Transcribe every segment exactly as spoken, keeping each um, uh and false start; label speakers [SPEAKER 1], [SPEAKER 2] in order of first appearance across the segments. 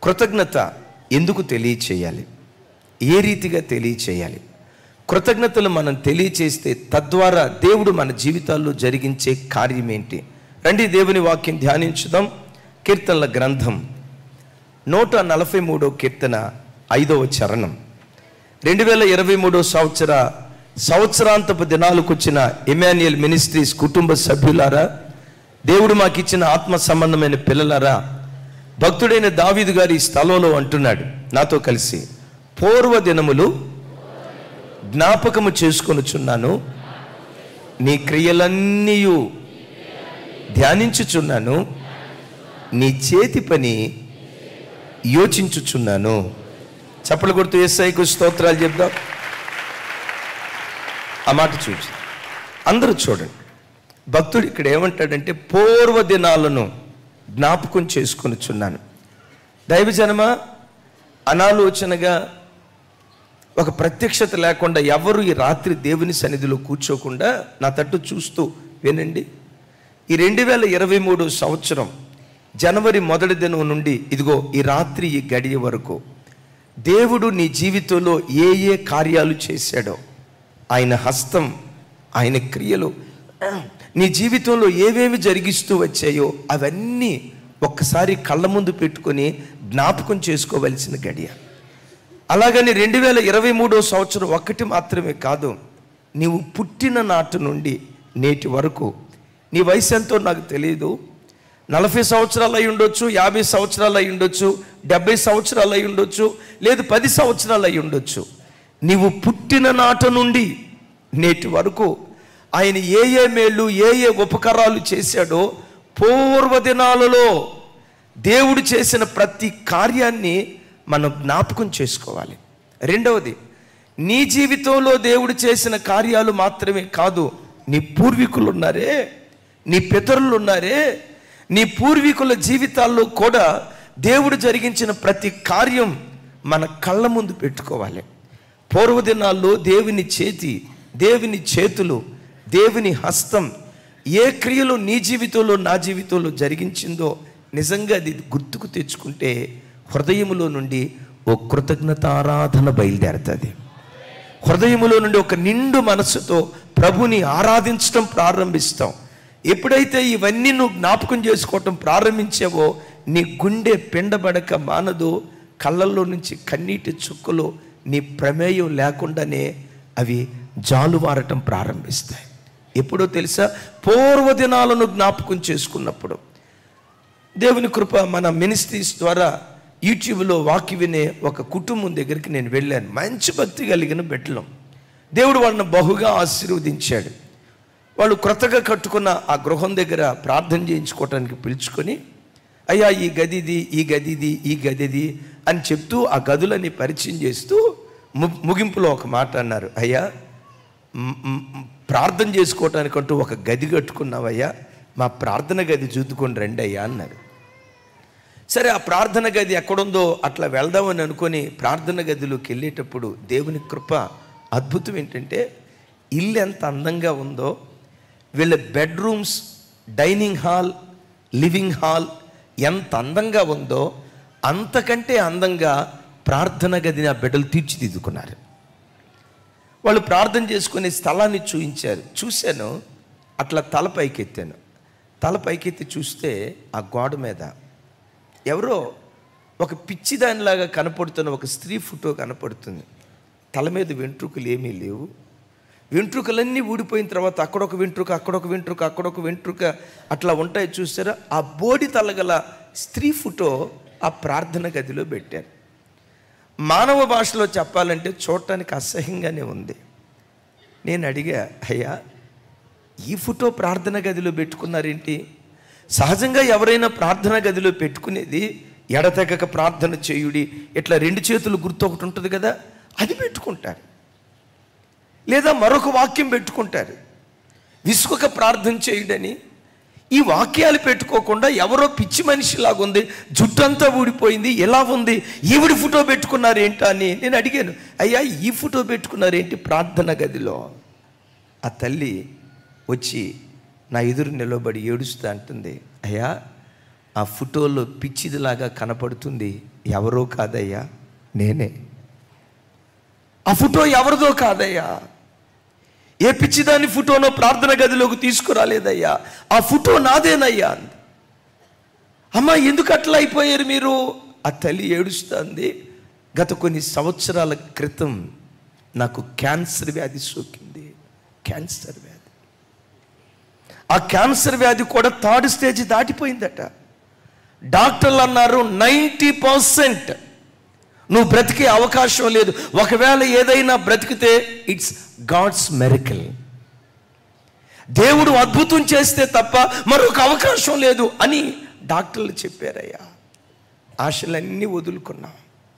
[SPEAKER 1] కృతజ్ఞత ఎందుకు తెలియచేయాలి, ఏ రీతిగా తెలియచేయాలి? కృతజ్ఞతలు మనం తెలియచేస్తే తద్వారా దేవుడు మన జీవితాల్లో జరిగించే కార్యం ఏంటి? రండి దేవుని వాక్యం ధ్యానించుదాం. కీర్తనల గ్రంథం నూట నలభై మూడో కీర్తన ఐదవ చరణం. రెండు వేల ఇరవై మూడో సంవత్సర సంవత్సరాంతపు దినాలకు వచ్చిన ఎమాన్యుయల్ మినిస్ట్రీస్ కుటుంబ సభ్యులారా, దేవుడు మాకు ఇచ్చిన ఆత్మ సంబంధమైన పిల్లలారా, భక్తుడైన దావీదు గారి ఈ స్థలంలో అంటున్నాడు నాతో కలిసి, పూర్వ దినములు జ్ఞాపకము చేసుకొనుచున్నాను, నీ క్రియలన్నీ ధ్యానించుచున్నాను, నీ చేతి పని యోచించుచున్నాను. చప్పలు కొడుతూ యేసయ్యకు స్తోత్రాలు చెప్దాం. ఆ మాట చూసి అందరూ చూడండి. భక్తుడు ఇక్కడ ఏమంటాడంటే, పూర్వ దినాలను జ్ఞాపకం చేసుకొనుచున్నాను. దైవజనమ, అనాలోచనగా ఒక ప్రత్యక్షత లేకుండా ఎవరు ఈ రాత్రి దేవుని సన్నిధిలో కూర్చోకుండా నా తట్టు చూస్తూ వినండి. ఈ రెండు వేల ఇరవై మూడు సంవత్సరం జనవరి మొదటి దినం నుండి ఇదిగో ఈ రాత్రి ఈ గడియ వరకు దేవుడు నీ జీవితంలో ఏ ఏ కార్యాలు చేశాడో, ఆయన హస్తం, ఆయన క్రియలు నీ జీవితంలో ఏవేమి జరిగిస్తూ వచ్చాయో అవన్నీ ఒక్కసారి కళ్ళ ముందు పెట్టుకొని జ్ఞాపకం చేసుకోవలసిన గడియ. అలాగని రెండు వేల ఇరవై మూడో సంవత్సరం ఒక్కటి మాత్రమే కాదు, నీవు పుట్టిన నాటి నుండి నేటి వరకు, నీ వయసు ఎంతో నాకు తెలియదు, నలభై సంవత్సరాలు అయి ఉండొచ్చు, యాభై సంవత్సరాలు అయి ఉండొచ్చు, డెబ్బై సంవత్సరాలు అయి ఉండొచ్చు, లేదు పది సంవత్సరాలు అయి ఉండొచ్చు. నీవు పుట్టిన నాటి నుండి నేటి వరకు ఆయన ఏ ఏ మేళ్ళు ఏ ఏ ఉపకారాలు చేశాడో, పూర్వదినాలలో దేవుడు చేసిన ప్రతి కార్యాన్ని మనం జ్ఞాపకం చేసుకోవాలి. రెండవది, నీ జీవితంలో దేవుడు చేసిన కార్యాలు మాత్రమే కాదు, నీ పూర్వీకులు ఉన్నారే, నీ పితరులు ఉన్నారే, నీ పూర్వీకుల జీవితాల్లో కూడా దేవుడు జరిగించిన ప్రతి కార్యం మన కళ్ళ ముందు పెట్టుకోవాలి. పూర్వదినాల్లో దేవుని చేతి, దేవుని చేతులు, దేవుని హస్తం ఏ క్రియలు నీ జీవితంలో నా జీవితంలో జరిగించిందో నిజంగా అది గుర్తుకు తెచ్చుకుంటే హృదయములో నుండి ఓ కృతజ్ఞత ఆరాధన బయలుదేరుతుంది. హృదయములో నుండి ఒక నిండు మనస్సుతో ప్రభుని ఆరాధించడం ప్రారంభిస్తాం. ఎప్పుడైతే ఇవన్నీ నువ్వు జ్ఞాపకం చేసుకోవటం ప్రారంభించావో నీ గుండె పిండబడక మానదు, కళ్ళల్లో నుంచి కన్నీటి చుక్కలు నీ ప్రమేయం లేకుండానే అవి జాలువారటం ప్రారంభిస్తాయి. ఎప్పుడో తెలుసా? పూర్వదినాలను జ్ఞాపకం చేసుకున్నప్పుడు. దేవుని కృప, మన మినిస్ట్రీస్ ద్వారా యూట్యూబ్లో వాక్య వినే ఒక కుటుంబం దగ్గరికి నేను వెళ్ళాను. మంచి భక్తి కలిగిన బిడ్డలు. దేవుడు వాళ్ళని బహుగా ఆశీర్వదించాడు. వాళ్ళు క్రొత్తగా కట్టుకున్న ఆ గృహం దగ్గర ప్రార్థన చేయించుకోవటానికి పిలుచుకొని, అయ్యా ఈ గదిది ఈ గదిది ఈ గదిది అని చెప్తూ ఆ గదులని పరిచయం చేస్తూ ముగింపులో ఒక మాట అన్నారు, అయ్యా ప్రార్థన చేసుకోవటానికంటూ ఒక గది కట్టుకున్నావయ్యా, మా ప్రార్థన గది చూదుకొని రండి అయ్యా అన్నారు. సరే, ఆ ప్రార్థన గది ఎక్కడుందో అట్లా వెళ్దామని అనుకొని ప్రార్థన గదిలోకి వెళ్ళేటప్పుడు దేవుని కృప అద్భుతం ఏంటంటే, ఇల్లు ఎంత అందంగా ఉందో, వీళ్ళ bedrooms, dining hall, living hall ఎంత అందంగా ఉందో అంతకంటే అందంగా ప్రార్థన గదిని ఆ బిడ్డలు తీర్చిదిద్దుకున్నారు. వాళ్ళు ప్రార్థన చేసుకునే స్థలాన్ని చూపించారు. చూశాను, అట్లా తల పైకెత్తాను. తల పైకెత్తి చూస్తే ఆ గోడ మీద ఎవరో ఒక పిచ్చిదానిలాగా కనపడుతున్న ఒక స్త్రీ ఫోటో కనపడుతుంది. తల మీద వెంట్రుకలు ఏమీ లేవు. వెంట్రుకలన్నీ ఊడిపోయిన తర్వాత అక్కడొక వెంట్రుక అక్కడొక వెంట్రుక అక్కడొక వెంట్రుక అట్లా ఉంటాయి. చూసారా? ఆ బోడి తలగల స్త్రీ ఫోటో ఆ ప్రార్థన గదిలో పెట్టారు. మానవ భాషలో చెప్పాలంటే చూడటానికి అసహ్యంగానే ఉంది. నేను అడిగా, అయ్యా ఈ ఫోటో ప్రార్థన గదిలో పెట్టుకున్నారేంటి? సహజంగా ఎవరైనా ప్రార్థన గదిలో పెట్టుకునేది ఎడతెగక ప్రార్థన చేయుడి, ఇట్లా రెండు చేతులు గుర్తు ఒకటి ఉంటుంది కదా, అది పెట్టుకుంటారు. లేదా మరొక వాక్యం పెట్టుకుంటారు, విసుక ప్రార్థన చేయుడని. ఈ వాక్యాలు పెట్టుకోకుండా ఎవరో పిచ్చి మనిషిలాగుంది, జుట్టంతా ఊడిపోయింది, ఎలా ఉంది, ఈవిడి ఫోటో పెట్టుకున్నారు ఏంటా అని నేను అడిగాను. అయ్యా ఈ ఫోటో పెట్టుకున్నారేంటి ప్రార్థన గదిలో? ఆ తల్లి వచ్చి నా ఎదురు నిలబడి ఏడుస్తూ అంటుంది, అయ్యా ఆ ఫోటోలో పిచ్చిదిలాగా కనపడుతుంది. ఎవరో కాదయ్యా, నేనే. ఆ ఫోటో ఎవరిదో కాదయ్యా, ఏ పిచ్చిదాని ఫోటోనో ప్రార్థన గదిలోకి తీసుకురాలేదయ్యా, ఆ ఫోటో నాదేనయ్యా. అమ్మా ఎందుకు అట్లా అయిపోయారు మీరు? ఆ తల్లి ఏడుస్తుంది. గత కొన్ని సంవత్సరాల క్రితం నాకు క్యాన్సర్ వ్యాధి సోకింది. క్యాన్సర్ వ్యాధి. ఆ క్యాన్సర్ వ్యాధి కూడా థర్డ్ స్టేజ్ దాటిపోయిందట. డాక్టర్లు అన్నారు నైంటీ పర్సెంట్ నువ్వు బ్రతికే అవకాశం లేదు. ఒకవేళ ఏదైనా బ్రతికితే ఇట్స్ గాడ్స్ మెరికల్. దేవుడు అద్భుతం చేస్తే తప్ప మరొక అవకాశం లేదు అని డాక్టర్లు చెప్పారయ్యా. ఆశలన్నీ వదులుకున్నా,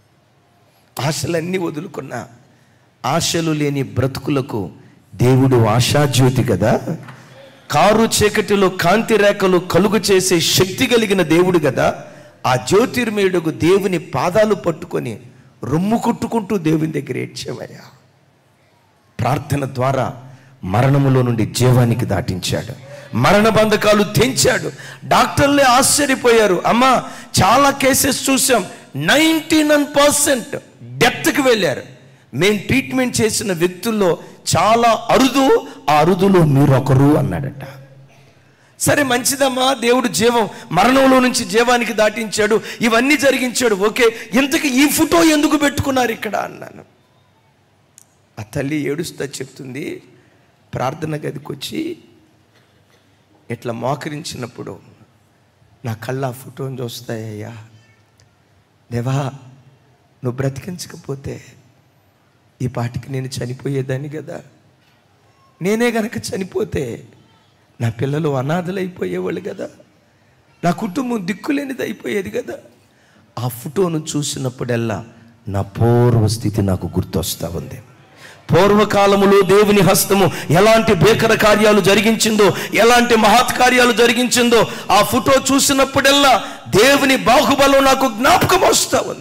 [SPEAKER 1] ఆశలన్నీ వదులుకున్నా. ఆశలు లేని బ్రతుకులకు దేవుడు ఆశాజ్యోతి కదా. కారు చీకటిలో కాంతి రేఖలు కలుగు చేసే శక్తి కలిగిన దేవుడు కదా. ఆ జ్యోతిర్మయుడుకు దేవుని పాదాలు పట్టుకొని రొమ్ము కొట్టుకుంటూ దేవుని దగ్గర ఏడ్చేవయ్యా. ప్రార్థన ద్వారా మరణములో నుండి జీవానికి దాటించాడు. మరణ బంధకాలు తెంచాడు. డాక్టర్లే ఆశ్చర్యపోయారు. అమ్మా చాలా కేసెస్ చూసాం, నైంటీ నైన్ పర్సెంట్ డెత్కి వెళ్ళారు. మేము ట్రీట్మెంట్ చేసిన వ్యక్తుల్లో చాలా అరుదు, ఆ అరుదులో మీరు ఒకరు అన్నాడట. సరే మంచిదమ్మా, దేవుడు జీవం మరణంలో నుంచి జీవానికి దాటించాడు, ఇవన్నీ జరిగించాడు, ఓకే. ఇంతకు ఈ ఫోటో ఎందుకు పెట్టుకున్నారు ఇక్కడ అన్నాను. ఆ తల్లి ఏడుస్తా చెప్తుంది, ప్రార్థన గదికి వచ్చి ఇట్లా మోకరించినప్పుడు నా కళ్ళ ఆ ఫోటోని చూస్తాయ్యా. దేవా నువ్వు బ్రతికించకపోతే ఈ పాటికి నేను చనిపోయేదాన్ని కదా. నేనే గనక చనిపోతే నా పిల్లలు అనాథలైపోయేవాళ్ళు కదా, నా కుటుంబం దిక్కులేనిది అయిపోయేది కదా. ఆ ఫోటోను చూసినప్పుడల్లా నా పూర్వ స్థితి నాకు గుర్తొస్తూ ఉంది. పూర్వకాలములో దేవుని హస్తము ఎలాంటి భీకర కార్యాలు జరిగించిందో, ఎలాంటి మహత్కార్యాలు జరిగించిందో ఆ ఫోటో చూసినప్పుడల్లా దేవుని బాహుబలం నాకు జ్ఞాపకం వస్తూ ఉంది.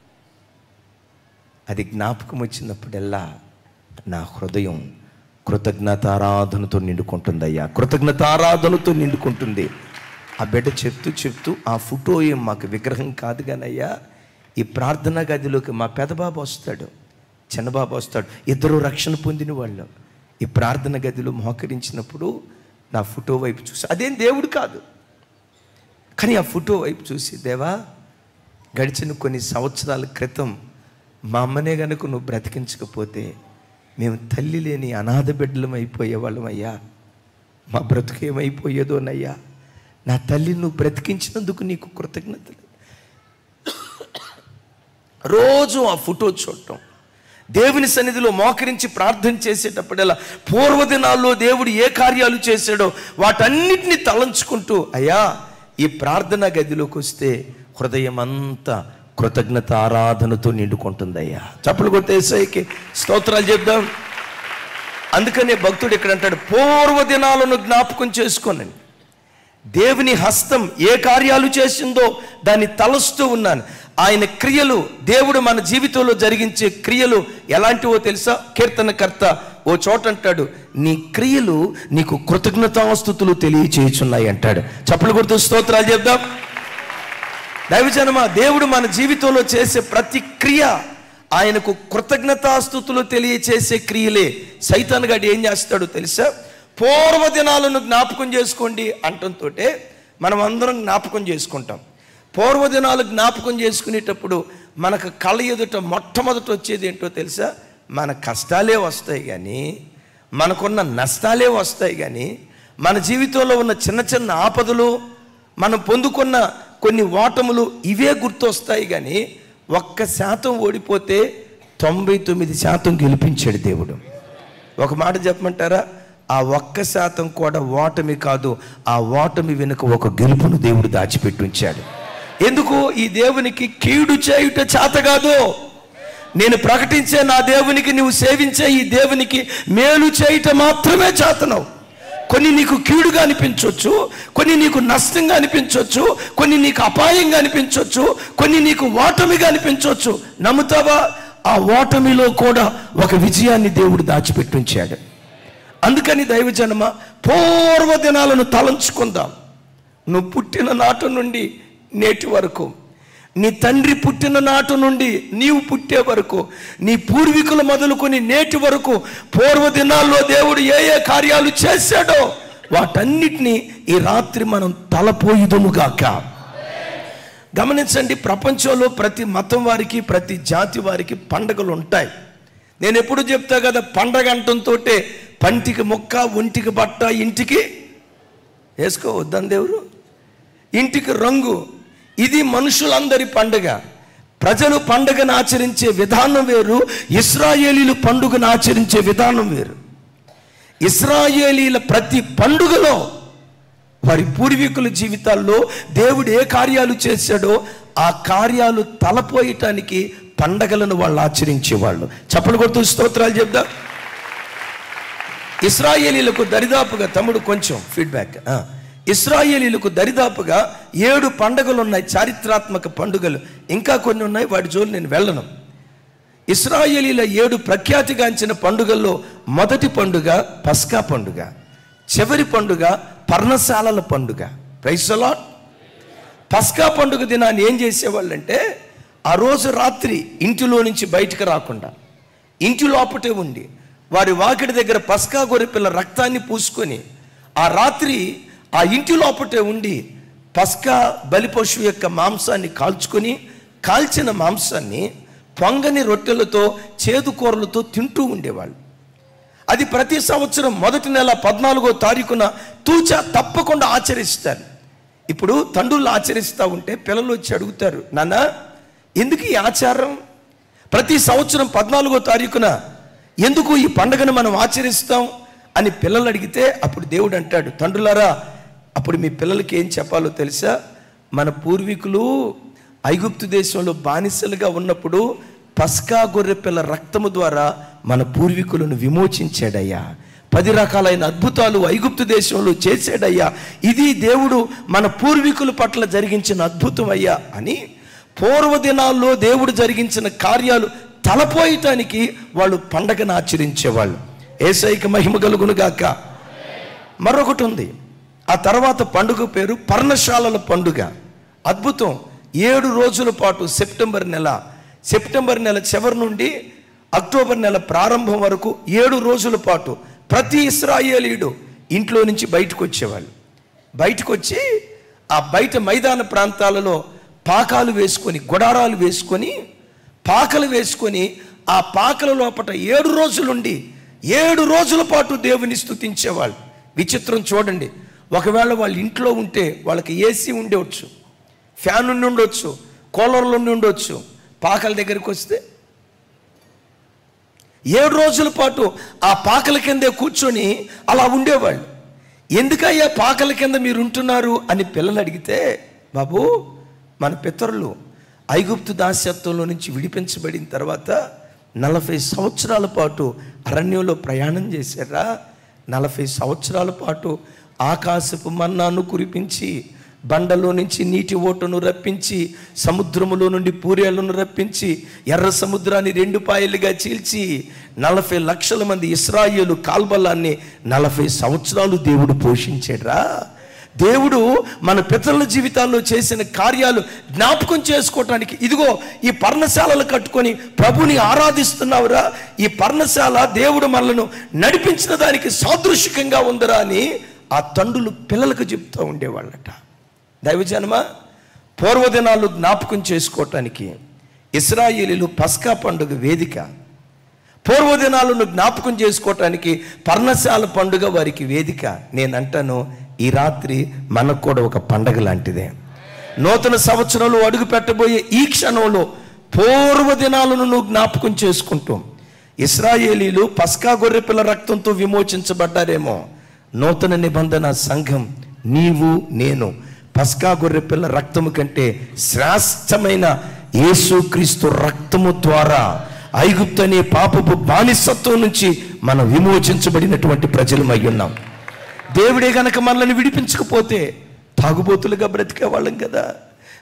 [SPEAKER 1] అది జ్ఞాపకం వచ్చినప్పుడల్లా నా హృదయం కృతజ్ఞతారాధనతో నిండుకుంటుందయ్యా, కృతజ్ఞతారాధనతో నిండుకుంటుంది. ఆ బిడ్డ చెప్తూ చెప్తూ ఆ ఫోటో ఏం మాకు విగ్రహం కాదు కానయ్యా, ఈ ప్రార్థనా గదిలోకి మా పెదబాబు వస్తాడు, చిన్నబాబు వస్తాడు, ఇద్దరు రక్షణ పొందిన వాళ్ళు. ఈ ప్రార్థన గదిలో మోకరించినప్పుడు నా ఫోటో వైపు చూసి, అదేం దేవుడు కాదు కానీ ఆ ఫోటో వైపు చూసి, దేవా గడిచిన కొన్ని సంవత్సరాల క్రితం మా అమ్మనే గనుక నువ్వు బ్రతికించకపోతే మేము తల్లి లేని అనాథ బిడ్డలం అయిపోయేవాళ్ళం అయ్యా, మా బ్రతుకు ఏమైపోయేదోనయ్యా. నా తల్లి నువ్వు బ్రతికించినందుకు నీకు కృతజ్ఞతలు. రోజు ఆ ఫోటో చూడటం, దేవుని సన్నిధిలో మోకరించి ప్రార్థన చేసేటప్పుడల్లా పూర్వదినాల్లో దేవుడు ఏ కార్యాలు చేశాడో వాటన్నిటిని తలంచుకుంటూ, అయ్యా ఈ ప్రార్థన గదిలోకి వస్తే హృదయం అంతా కృతజ్ఞత ఆరాధనతో నిండుకుంటుందయ్యా. చప్పలు కొట్టే యేసయ్యకి స్తోత్రాలు చెప్దాం. అందుకనే భక్తుడు ఇక్కడ అంటాడు, పూర్వ దినాలను జ్ఞాపకం చేసుకోనండి. దేవుని హస్తం ఏ కార్యాలు చేసిందో దాన్ని తలస్తూ ఉన్నాను. ఆయన క్రియలు, దేవుడు మన జీవితంలో జరిగించే క్రియలు ఎలాంటివో తెలుసా? కీర్తనకర్త ఓ చోట అంటాడు, నీ క్రియలు నీకు కృతజ్ఞతాస్తుతులు తెలియచేయుచున్నాయి అంటాడు. చప్పలు కొడుతూ స్తోత్రాలు చెప్దాం. దైవజనమా, దేవుడు మన జీవితంలో చేసే ప్రతి క్రియ ఆయనకు కృతజ్ఞతాస్తుతులు తెలియచేసే క్రియలే. సైతాన్ గాడు ఏం చేస్తాడో తెలుసా? పూర్వదినాలను జ్ఞాపకం చేసుకోండి అంటంతో మనం అందరం జ్ఞాపకం చేసుకుంటాం. పూర్వదినాలు జ్ఞాపకం చేసుకునేటప్పుడు మనకు కళ్ళ ఎదుట మొట్టమొదట వచ్చేది ఏంటో తెలుసా? మన కష్టాలే వస్తాయి కానీ, మనకున్న నష్టాలే వస్తాయి కానీ, మన జీవితంలో ఉన్న చిన్న చిన్న ఆపదలు, మనం పొందుకున్న కొన్ని ఓటములు, ఇవే గుర్తొస్తాయి. కానీ ఒక్క శాతం ఓడిపోతే తొంభై తొమ్మిది శాతం గెలిపించాడు దేవుడు. ఒక మాట చెప్పమంటారా? ఆ ఒక్క శాతం కూడా ఓటమి కాదు, ఆ ఓటమి వెనుక ఒక గెలుపును దేవుడు దాచిపెట్టి ఉంచాడు. ఎందుకు? ఈ దేవునికి కీడు చేయుట చేత కాదు. నేను ప్రకటించే నా దేవునికి, నువ్వు సేవించే ఈ దేవునికి మేలు చేయుట మాత్రమే చేతనవు. కొన్ని నీకు కీడుగా అనిపించవచ్చు, కొన్ని నీకు నష్టంగా అనిపించవచ్చు, కొన్ని నీకు అపాయంగా అనిపించవచ్చు, కొన్ని నీకు ఓటమిగా అనిపించవచ్చు. నమ్ముతావా? ఆ ఓటమిలో కూడా ఒక విజయాన్ని దేవుడు దాచిపెట్టి ఉంచాడు. అందుకని దైవజనమ, పూర్వ దినాలను తలంచుకుందాం. నువ్వు పుట్టిన నాటి నుండి నేటి వరకు, నీ తండ్రి పుట్టిన నాటి నుండి నీవు పుట్టే వరకు, నీ పూర్వీకులు మొదలుకొని నేటి వరకు పూర్వ దినాల్లో దేవుడు ఏ ఏ కార్యాలు చేశాడో వాటన్నిటినీ ఈ రాత్రి మనం తలపోయిదుముగాక. గమనించండి, ప్రపంచంలో ప్రతి మతం వారికి, ప్రతి జాతి వారికి పండుగలు ఉంటాయి. నేను ఎప్పుడు చెప్తా కదా, పండగ అంటంతో పంటికి మొక్క, ఒంటికి బట్ట, ఇంటికి వేసుకోవద్దని దేవుడు, ఇంటికి రంగు. ఇది మనుషులందరి పండుగ. ప్రజలు పండుగను ఆచరించే విధానం వేరు, ఇశ్రాయేలీలు పండుగను ఆచరించే విధానం వేరు. ఇశ్రాయేలీల ప్రతి పండుగలో వారి పూర్వీకుల జీవితాల్లో దేవుడు ఏ కార్యాలు చేశాడో ఆ కార్యాలు తలపోయటానికి పండగలను వాళ్ళు ఆచరించేవాళ్ళు. చప్పలు కొడుతూ స్తోత్రాలు చెప్దా. ఇశ్రాయేలీలకు దరిదాపుగా, తమ్ముడు కొంచెం ఫీడ్బ్యాక్, ఇశ్రాయేలీలకు దరిదాపుగా ఏడు పండుగలు ఉన్నాయి, చారిత్రాత్మక పండుగలు. ఇంకా కొన్ని ఉన్నాయి, వాటి జోలు నేను వెళ్ళను. ఇశ్రాయేలీల ఏడు ప్రఖ్యాతిగాంచిన పండుగల్లో మొదటి పండుగ పస్కా పండుగ, చివరి పండుగ పర్ణశాలల పండుగ. Praise the lord. పస్కా పండుగ దినాన్ని ఏం చేసేవాళ్ళంటే, ఆ రోజు రాత్రి ఇంటిలో నుంచి బయటకు రాకుండా ఇంటి లోపటే ఉండి వారి వాకిడి దగ్గర పస్కా గొర్రెపిల్ల రక్తాన్ని పూసుకొని ఆ రాత్రి ఆ ఇంటి లోపటే ఉండి పస్కా బలి పశువు యొక్క మాంసాన్ని కాల్చుకొని, కాల్చిన మాంసాన్ని పొంగని రొట్టెలతో, చేదు కూరలతో తింటూ ఉండేవాళ్ళు. అది ప్రతి సంవత్సరం మొదటి నెల పద్నాలుగో తారీఖున తూచా తప్పకుండా ఆచరిస్తారు. ఇప్పుడు తండ్రులు ఆచరిస్తూ ఉంటే పిల్లలు వచ్చి అడుగుతారు, నాన్న ఎందుకు ఈ ఆచారం? ప్రతి సంవత్సరం పద్నాలుగో తారీఖున ఎందుకు ఈ పండుగను మనం ఆచరిస్తాం అని పిల్లలు అడిగితే అప్పుడు దేవుడు అంటాడు, తండ్రులారా అప్పుడు మీ పిల్లలకి ఏం చెప్పాలో తెలుసా? మన పూర్వీకులు ఐగుప్తు దేశంలో బానిసలుగా ఉన్నప్పుడు పస్కా గొర్రె పిల్ల రక్తము ద్వారా మన పూర్వీకులను విమోచించాడయ్యా, పది రకాలైన అద్భుతాలు ఐగుప్తు దేశంలో చేశాడయ్యా, ఇది దేవుడు మన పూర్వీకుల పట్ల జరిగించిన అద్భుతం అయ్యా అని పూర్వదినాల్లో దేవుడు జరిగించిన కార్యాలు తలపోయటానికి వాళ్ళు పండగను ఆచరించేవాళ్ళు. యేసయ్యకి మహిమ కలుగును గాక. మరొకటి ఉంది, ఆ తర్వాత పండుగ పేరు పర్ణశాలల పండుగ. అద్భుతం. ఏడు రోజుల పాటు సెప్టెంబర్ నెల సెప్టెంబర్ నెల చివరి నుండి అక్టోబర్ నెల ప్రారంభం వరకు ఏడు రోజుల పాటు ప్రతి ఇశ్రాయేలీయుడు ఇంట్లో నుంచి బయటకు వచ్చేవాళ్ళు. బయటకు వచ్చి ఆ బయట మైదాన ప్రాంతాలలో పాకాలు వేసుకొని, గుడారాలు వేసుకొని, పాకలు వేసుకొని ఆ పాకల లోపట ఏడు రోజులుండి ఏడు రోజుల పాటు దేవుని స్తుతించేవాళ్ళు. విచిత్రం చూడండి, ఒకవేళ వాళ్ళ ఇంట్లో ఉంటే వాళ్ళకి ఏసీ ఉండవచ్చు, ఫ్యాన్ ఉండి ఉండొచ్చు, కూలర్లు ఉండి ఉండొచ్చు. పాకల దగ్గరికి వస్తే ఏడు రోజుల పాటు ఆ పాకల కిందే కూర్చొని అలా ఉండేవాళ్ళు. ఎందుకయ్యా పాకల కింద మీరు ఉంటున్నారు అని పిల్లలు అడిగితే, బాబు మన పితరులు ఐగుప్తు దాస్యత్వంలో నుంచి విడిపించబడిన తర్వాత నలభై సంవత్సరాల పాటు అరణ్యంలో ప్రయాణం చేశారా, నలభై సంవత్సరాల పాటు ఆకాశపు మన్నాను కురిపించి, బండలో నుంచి నీటి ఓటను రప్పించి, సముద్రములో నుండి పూరేళ్లను రప్పించి, ఎర్ర సముద్రాన్ని రెండు పాయలుగా చీల్చి నలభై లక్షల మంది ఇశ్రాయేలు కాల్బలాన్ని నలభై సంవత్సరాలు దేవుడు పోషించాడా. దేవుడు మన పితరుల జీవితాల్లో చేసిన కార్యాలు జ్ఞాపకం చేసుకోవటానికి ఇదిగో ఈ పర్ణశాలలు కట్టుకొని ప్రభుని ఆరాధిస్తున్నావురా, ఈ పర్ణశాల దేవుడు మనలను నడిపించిన దానికి సాదృశ్యంగా ఉందరా అని ఆ తండ్రులు పిల్లలకు చెప్తూ ఉండేవాళ్ళట. దైవజనమ, పూర్వదినాలు జ్ఞాపకం చేసుకోవటానికి ఇశ్రాయేలీలు పస్కా పండుగ వేదిక, పూర్వదినాలను జ్ఞాపకం చేసుకోవటానికి పర్ణశాల పండుగ వారికి వేదిక. నేను అంటాను, ఈ రాత్రి మనకు కూడా ఒక పండగ లాంటిదే. నూతన సంవత్సరంలో అడుగు పెట్టబోయే ఈ క్షణంలో పూర్వదినాలను నువ్వు జ్ఞాపకం చేసుకుంటూ, ఇశ్రాయేలీలు పస్కా గొర్రెపిల్ల రక్తంతో విమోచించబడ్డారేమో, నూతన నిబంధన సంఘం నీవు నేను పస్కా గొర్రెపిల్ల రక్తము కంటే శ్రేష్టమైన యేసుక్రీస్తు రక్తము ద్వారా ఐగుప్తు అనే పాపపు బానిసత్వం నుంచి మనం విమోచించబడినటువంటి ప్రజలమై ఉన్నాం. దేవుడే గనక మనల్ని విడిపించకపోతే తాగుబోతులుగా బ్రతికే వాళ్ళం కదా.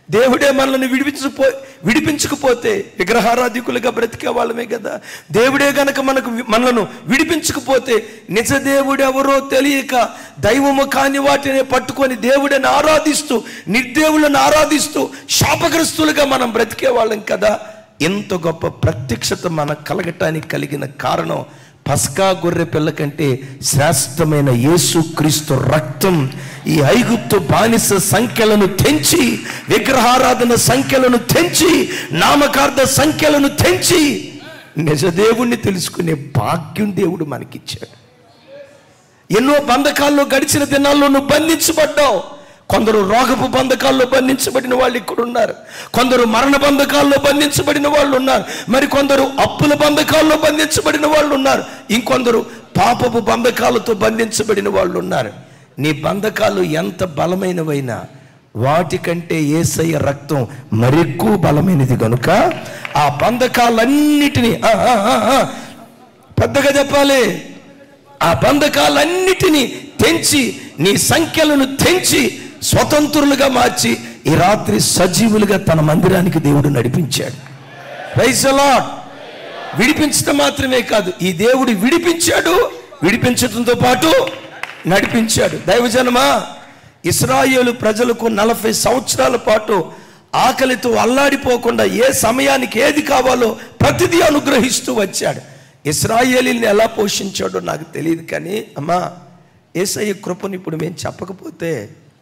[SPEAKER 1] దేవుడే మనల్ని విడిపించపో విడిపించకపోతే విగ్రహారాధికులుగా బ్రతికే వాళ్ళమే కదా. దేవుడే గనక మనకు మనలను విడిపించకపోతే నిజ దేవుడు ఎవరో తెలియక దైవము కాని వాటిని పట్టుకొని దేవుడిని ఆరాధిస్తూ నిర్దేవులను ఆరాధిస్తూ శాపగ్రస్తులుగా మనం బ్రతికే వాళ్ళం కదా. ఎంత గొప్ప ప్రత్యక్షత మనకు కలగటానికి కలిగిన కారణం పస్కా గొర్రె పిల్ల కంటే శ్రేష్టమైన యేసుక్రీస్తు రక్తం ఈ ఐగుప్తు బానిస సంఖ్యలను తెంచి, విగ్రహారాధన సంఖ్యలను తెంచి, నామకార్థ సంఖ్యలను తెంచి నిజదేవుణ్ణి తెలుసుకునే భాగ్యం దేవుడు మనకిచ్చాడు. ఎన్నో బంధకాల్లో గడిచిన దినాల్లో నువ్వు బంధించబడ్డావు. కొందరు రోగపు బంధకాల్లో బంధించబడిన వాళ్ళు ఇక్కడ ఉన్నారు, కొందరు మరణ బంధకాల్లో బంధించబడిన వాళ్ళు ఉన్నారు, మరి కొందరు అప్పుల బంధకాల్లో బంధించబడిన వాళ్ళు ఉన్నారు, ఇంకొందరు పాపపు బంధకాలతో బంధించబడిన వాళ్ళు ఉన్నారు. నీ బంధకాలు ఎంత బలమైనవైనా వాటికంటే యేసయ్య రక్తం మరెక్కువ బలమైనది కనుక ఆ బంధకాలన్నిటినీ పెద్దగా చెప్పాలి, ఆ బంధకాలన్నిటినీ తెంచి, నీ సంఖ్యలను తెంచి స్వతంత్రులుగా మార్చి ఈ రాత్రి సజీవులుగా తన మందిరానికి దేవుడు నడిపించాడు. Praise the lord. విడిపించడం మాత్రమే కాదు, ఈ దేవుడు విడిపించాడు, విడిపించడంతో పాటు నడిపించాడు. దైవజనమా, ఇశ్రాయేలు ప్రజలకు నలభై సంవత్సరాల పాటు ఆకలితో అల్లాడిపోకుండా ఏ సమయానికి ఏది కావాలో ప్రతిదీ అనుగ్రహిస్తూ వచ్చాడు. ఇశ్రాయేలీని ఎలా పోషించాడో నాకు తెలియదు, కానీ అమ్మా యేసయ్య కృపను ఇప్పుడు మేము చెప్పకపోతే,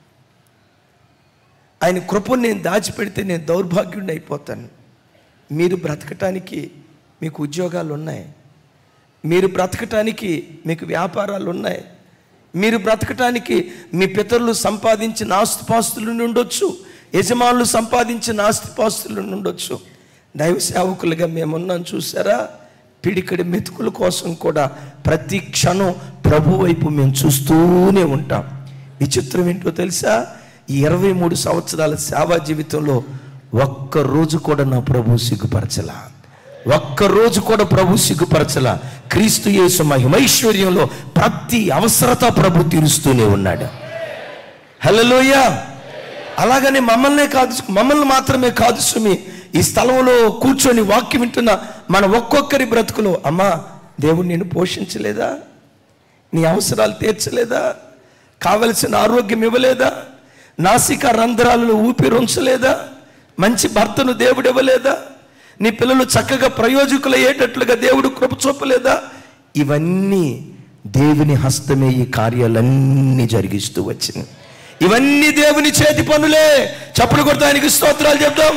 [SPEAKER 1] ఆయన కృపను నేను దాచిపెడితే నేను దౌర్భాగ్యుడిని అయిపోతాను. మీరు బ్రతకటానికి మీకు ఉద్యోగాలు ఉన్నాయి, మీరు బ్రతకటానికి మీకు వ్యాపారాలు ఉన్నాయి, మీరు బ్రతకటానికి మీ పితరులు సంపాదించిన ఆస్తిపాస్తులు ఉండొచ్చు, యజమానులు సంపాదించిన ఆస్తిపాస్తులు ఉండొచ్చు. దైవ సేవకులుగా మేమున్నాం చూసారా, పిడికడి మెతుకుల కోసం కూడా ప్రతి క్షణం ప్రభు వైపు మేము చూస్తూనే ఉంటాం. విచిత్రం ఏంటో తెలుసా, ఈ ఇరవై మూడు సంవత్సరాల సేవా జీవితంలో ఒక్కరోజు కూడా నా ప్రభు సిగ్గుపరచలా, ఒక్కరోజు కూడా ప్రభు సిగ్గుపరచలా. క్రీస్తు యేసు మహిమైశ్వర్యంలో ప్రతి అవసరత ప్రభు తీరుస్తూనే ఉన్నాడు. హల్లెలూయా. అలాగని మమ్మల్నే కాదు, మమ్మల్ని మాత్రమే కాదు సుమి, ఈ స్థలంలో కూర్చొని వాక్యం వింటున్న మన ఒక్కొక్కరి బ్రతుకులో, అమ్మా దేవుడు నిన్ను పోషించలేదా, నీ అవసరాలు తీర్చలేదా, కావలసిన ఆరోగ్యం ఇవ్వలేదా, నాసిక రంధ్రాలలో ఊపిరి ఉంచలేదా, మంచి భర్తను దేవుడు ఇవ్వలేదా, నీ పిల్లలు చక్కగా ప్రయోజకులు అయ్యేటట్లుగా దేవుడు కృప చూపలేదా? ఇవన్నీ దేవుని హస్తమే ఈ కార్యాలన్నీ జరిగిస్తూ వచ్చింది. ఇవన్నీ దేవుని చేతి పనులే. చప్పుడు కొడతానికి స్తోత్రాలు చెప్తాం.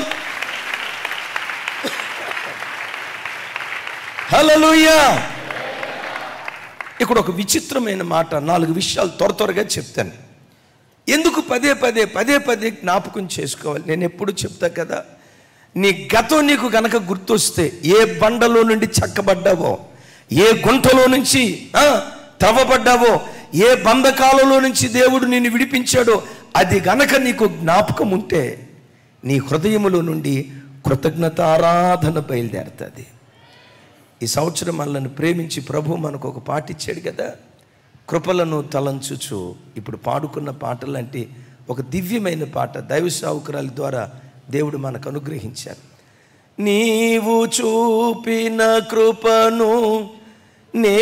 [SPEAKER 1] హల్లెలూయా. ఇక్కడ ఒక విచిత్రమైన మాట, నాలుగు విషయాలు త్వర త్వరగా చెప్తాను. ఎందుకు పదే పదే పదే పదే జ్ఞాపకం చేసుకోవాలి? నేను ఎప్పుడు చెప్తా కదా, నీ గతం నీకు గనక గుర్తొస్తే, ఏ బండలో నుండి చెక్కబడ్డావో, ఏ గుంటలో నుంచి త్రవ్వబడ్డావో, ఏ బంధకాలలో నుంచి దేవుడు నిన్ను విడిపించాడో, అది గనక నీకు జ్ఞాపకం ఉంటే నీ హృదయములో నుండి కృతజ్ఞత ఆరాధన బయలుదేరుతుంది. ఈ సంవత్సరం మనల్ని ప్రేమించి ప్రభు మనకు ఒక పాట ఇచ్చాడు కదా, కృపలను తలంచుచు. ఇప్పుడు పాడుకున్న పాటలంటే ఒక దివ్యమైన పాట దైవ సేవకురాల ద్వారా దేవుడు మనకు అనుగ్రహించారు. నీవు చూపిన కృపను నే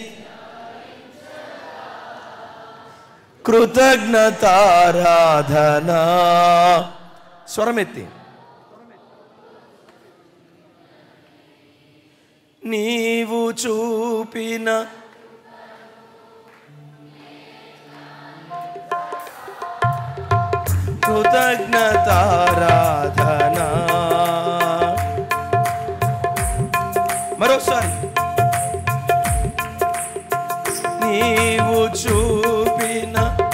[SPEAKER 1] కృతజ్ఞతారాధన. స్వరమెత్తి. నీవు చూపిన కృతజ్ఞతారాధన. మరోసారి. నీవు చూపిన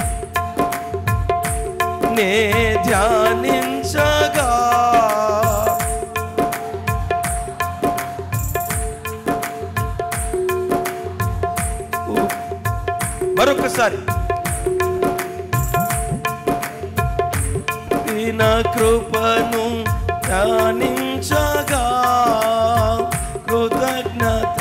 [SPEAKER 1] నే ధ్యానించగా మరొకసారి. నా కృపను ధ్యానించగా కృతజ్ఞత.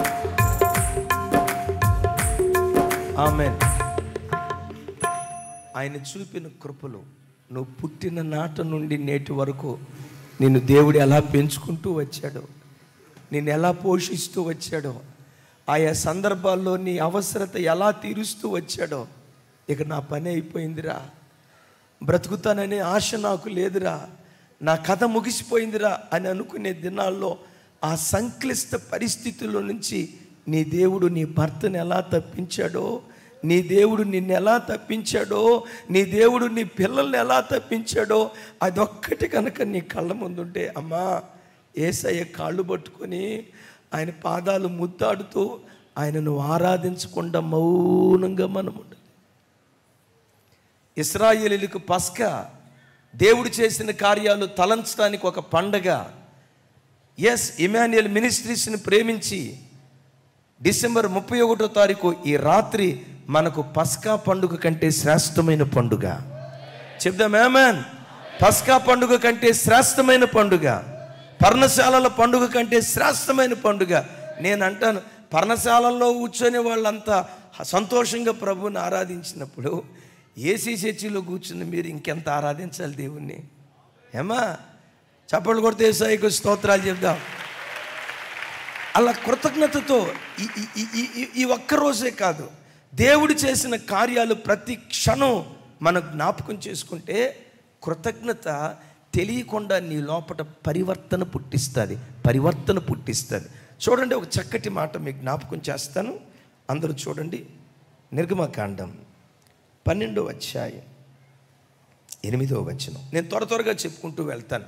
[SPEAKER 1] ఆమేన్. ఆయన చూపిన కృపలు నువ్వు పుట్టిన నాట నుండి నేటి వరకు నిన్ను దేవుడు ఎలా పెంచుకుంటూ వచ్చాడో, నిన్ను ఎలా పోషిస్తూ వచ్చాడో, ఆయా సందర్భాల్లో నీ అవసరత ఎలా తీరుస్తూ వచ్చాడో. ఇక నా పని అయిపోయిందిరా, బ్రతుకుతాననే ఆశ నాకు లేదురా, నా కథ ముగిసిపోయిందిరా అని అనుకునే దినాల్లో ఆ సంక్లిష్ట పరిస్థితుల్లో నుంచి నీ దేవుడు నీ భర్తను ఎలా తప్పించాడో, నీ దేవుడు నిన్ను ఎలా తప్పించాడో, నీ దేవుడు నీ పిల్లల్ని ఎలా తప్పించాడో అదొక్కటి కనుక నీ కళ్ళ ముందుంటే, అమ్మా యేసయ్య కాళ్ళు పట్టుకొని ఆయన పాదాలు ముద్దాడుతూ ఆయనను ఆరాధించకుండా మౌనంగా మనం ఉండాలి. ఇశ్రాయేలీయులకు పస్కా దేవుడు చేసిన కార్యాలు తలంచడానికి ఒక పండగ. ఎస్, ఇమాన్యుయల్ మినిస్ట్రీస్ని ప్రేమించి డిసెంబర్ ముప్పై ఒకటో తారీఖు ఈ రాత్రి మనకు పస్కా పండుగ కంటే శ్రేష్టమైన పండుగ. చెప్దాం ఆమేన్. పస్కా పండుగ కంటే శ్రేష్టమైన పండుగ, పర్ణశాలల పండుగ కంటే శ్రేష్టమైన పండుగ. నేను అంటాను, పర్ణశాలల్లో కూర్చొని వాళ్ళంతా సంతోషంగా ప్రభువుని ఆరాధించినప్పుడు ఏసీ చర్చిలో కూర్చుని మీరు ఇంకెంత ఆరాధించాలి దేవుణ్ణి. ఏమా చప్పట్లు కొడితే యేసయ్యకు స్తోత్రాలు చెప్దాం. అలా కృతజ్ఞతతో ఈ ఈ ఒక్కరోజే కాదు, దేవుడు చేసిన కార్యాలు ప్రతి క్షణం మనం జ్ఞాపకం చేసుకుంటే కృతజ్ఞత తెలియకుండా నీ లోపల పరివర్తన పుట్టిస్తుంది, పరివర్తన పుట్టిస్తుంది. చూడండి, ఒక చక్కటి మాట మీకు జ్ఞాపకం చేస్తాను. అందరూ చూడండి, నిర్గమకాండం పన్నెండో అధ్యాయం ఎనిమిదో వచనం. నేను త్వర త్వరగా చెప్పుకుంటూ వెళ్తాను.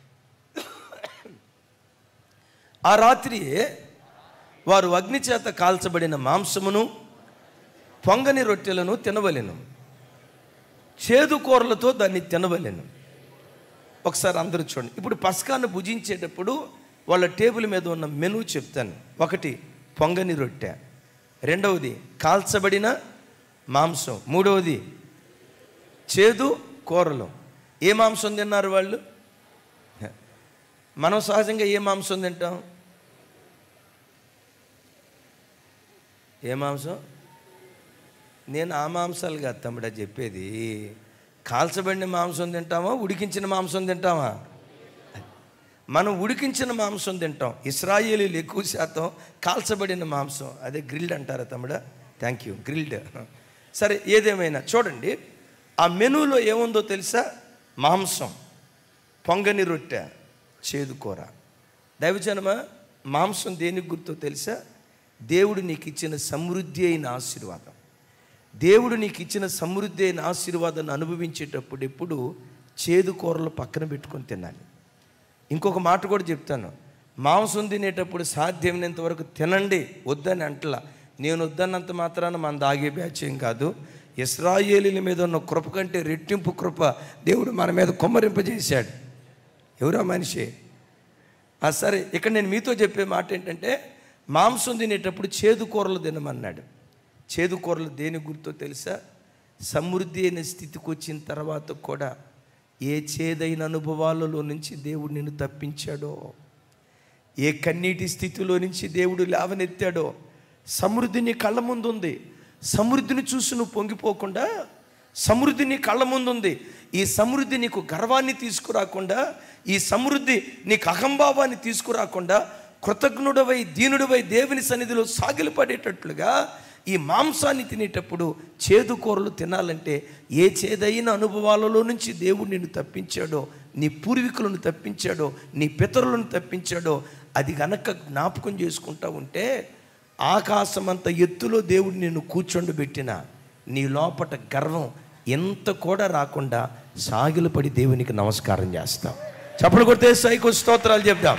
[SPEAKER 1] ఆ రాత్రి వారు అగ్ని చేత కాల్చబడిన మాంసమును పొంగని రొట్టెలను తినవలెను, చేదు కూరలతో దాన్ని తినవలెను. ఒకసారి అందరూ చూడండి. ఇప్పుడు పస్కాను భుజించేటప్పుడు వాళ్ళ టేబుల్ మీద ఉన్న మెనూ చెప్తాను. ఒకటి పొంగని రొట్టె, రెండవది కాల్చబడిన మాంసం, మూడవది చేదు కూరలు. ఏ మాంసం తిన్నారు వాళ్ళు? మనం సహజంగా ఏ మాంసం తింటాం? ఏ మాంసం? నేను ఆ మాంసాలు కాదు తమ్ముడా చెప్పేది. కాల్చబడిన మాంసం తింటామా, ఉడికించిన మాంసం తింటామా? మనం ఉడికించిన మాంసం తింటాం. ఇశ్రాయేలీలు ఎక్కువ శాతం కాల్చబడిన మాంసం, అదే గ్రిల్డ్ అంటారా తమ్ముడా? Thank you, grilled. సరే, ఏదేమైనా చూడండి, ఆ మెనూలో ఏముందో తెలుసా? మాంసం, పొంగని రొట్టె, చేదు కూర. దైవజనమా, మాంసం దేనికి గుర్తో తెలుసా? దేవుడు నీకు ఇచ్చిన సమృద్ధి అయిన ఆశీర్వాదం. దేవుడు నీకు ఇచ్చిన సమృద్ధి అయిన ఆశీర్వాదాన్ని అనుభవించేటప్పుడు ఎప్పుడు చేదు కూరలు పక్కన పెట్టుకొని తినాలి. ఇంకొక మాట కూడా చెప్తాను, మాంసం తినేటప్పుడు సాధ్యమైనంత వరకు తినండి, వద్దని అంటలా. నేను వద్దన్నంత మాత్రాన మన దాగే బ్యాచ్యం కాదు. ఇశ్రాయేలీల మీద ఉన్న కృప కంటే రెట్టింపు కృప దేవుడు మన మీద కుమ్మరింపజేశాడు. ఎవరా మనిషి? ఆ సరే, ఇక్కడ నేను మీతో చెప్పే మాట ఏంటంటే, మాంసం తినేటప్పుడు చేదు కూరలు తినమన్నాడు. చేదు కూరలు దేని గుర్తో తెలుసా? సమృద్ధి అయిన స్థితికి వచ్చిన తర్వాత కూడా ఏ చేదైన అనుభవాలలో నుంచి దేవుడు నిన్ను తప్పించాడో, ఏ కన్నీటి స్థితిలో నుంచి దేవుడు లేవనెత్తాడో, సమృద్ధి నీ కళ్ళ ముందు ఉంది. సమృద్ధిని చూసి నువ్వు పొంగిపోకుండా, సమృద్ధి నీ కళ్ళ ముందు ఉంది. ఈ సమృద్ధి నీకు గర్వాన్ని తీసుకురాకుండా, ఈ సమృద్ధి నీకు అహంభావాన్ని తీసుకురాకుండా, కృతజ్ఞుడవై దీనుడివై దేవుని సన్నిధిలో సాగిలపడేటట్లుగా ఈ మాంసాన్ని తినేటప్పుడు చేదు కూరలు తినాలంటే, ఏ చేదైన అనుభవాలలో నుంచి దేవుడు నిన్ను తప్పించాడో, నీ పూర్వీకులను తప్పించాడో, నీ పితరులను తప్పించాడో, అది గనక జ్ఞాపకం చేసుకుంటా ఉంటే, ఆకాశమంత ఎత్తులో దేవుడు నిన్ను కూర్చొండబెట్టిన నీ లోపట గర్వం ఎంత కూడా రాకుండా సాగిలపడి దేవునికి నమస్కారం చేస్తాం. చప్పలు కొడితే సైకో స్తోత్రాలు చెప్దాం.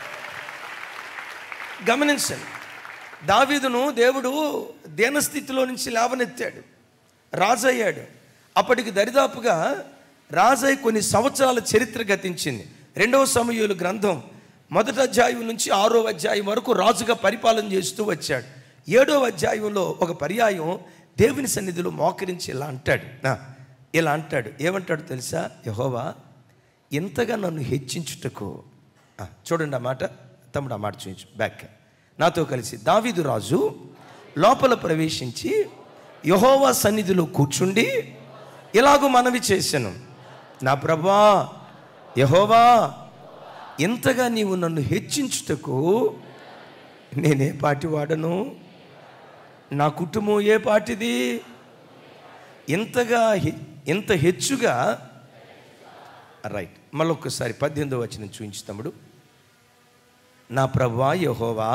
[SPEAKER 1] గమనించండి, దావీదును దేవుడు దీనస్థితిలో నుంచి లేవనెత్తాడు, రాజయ్యాడు. అప్పటికి దరిదాపుగా రాజయ్య కొన్ని సంవత్సరాల చరిత్ర గతించింది. రెండవ సమూయేలు గ్రంథం మొదటి అధ్యాయం నుంచి ఆరో అధ్యాయం వరకు రాజుగా పరిపాలన చేస్తూ వచ్చాడు. ఏడవ అధ్యాయంలో ఒక పర్యాయం దేవుని సన్నిధిలో మోకరించి ఇలా అంటాడు ఇలా అంటాడు ఏమంటాడు తెలుసా? యెహోవా, ఇంతగా నన్ను హెచ్చించుటకు. చూడండి ఆ మాట, తమ్ముడు ఆ మాట చూపించు బ్యాక్ నాతో కలిసి. దావీదు రాజు లోపల ప్రవేశించి యెహోవా సన్నిధిలో కూర్చుండి ఇలాగూ మనవి చేశాను, నా ప్రభువా యెహోవా, ఇంతగా నీవు నన్ను హెచ్చించుటకు నేనే పాటి వాడను, నా కుటుంబం ఏ పాటిది, ఇంతగా ఇంత హెచ్చుగా. రైట్, మళ్ళొక్కసారి పద్దెనిమిదో వచనం చూపించు తమ్ముడు. నా ప్రభువా యెహోవా,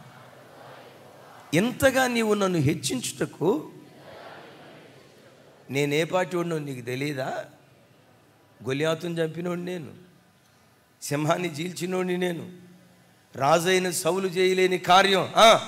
[SPEAKER 1] ఇంతగా నీవు నన్ను హెచ్చించుటకు నేనే పాటి వాడినో నీకు తెలియదా? గొలియాతుని చంపినోడు నేను, సింహాన్ని చీల్చినోడిని నేను, రాజైన సౌలు చేయలేని కార్యం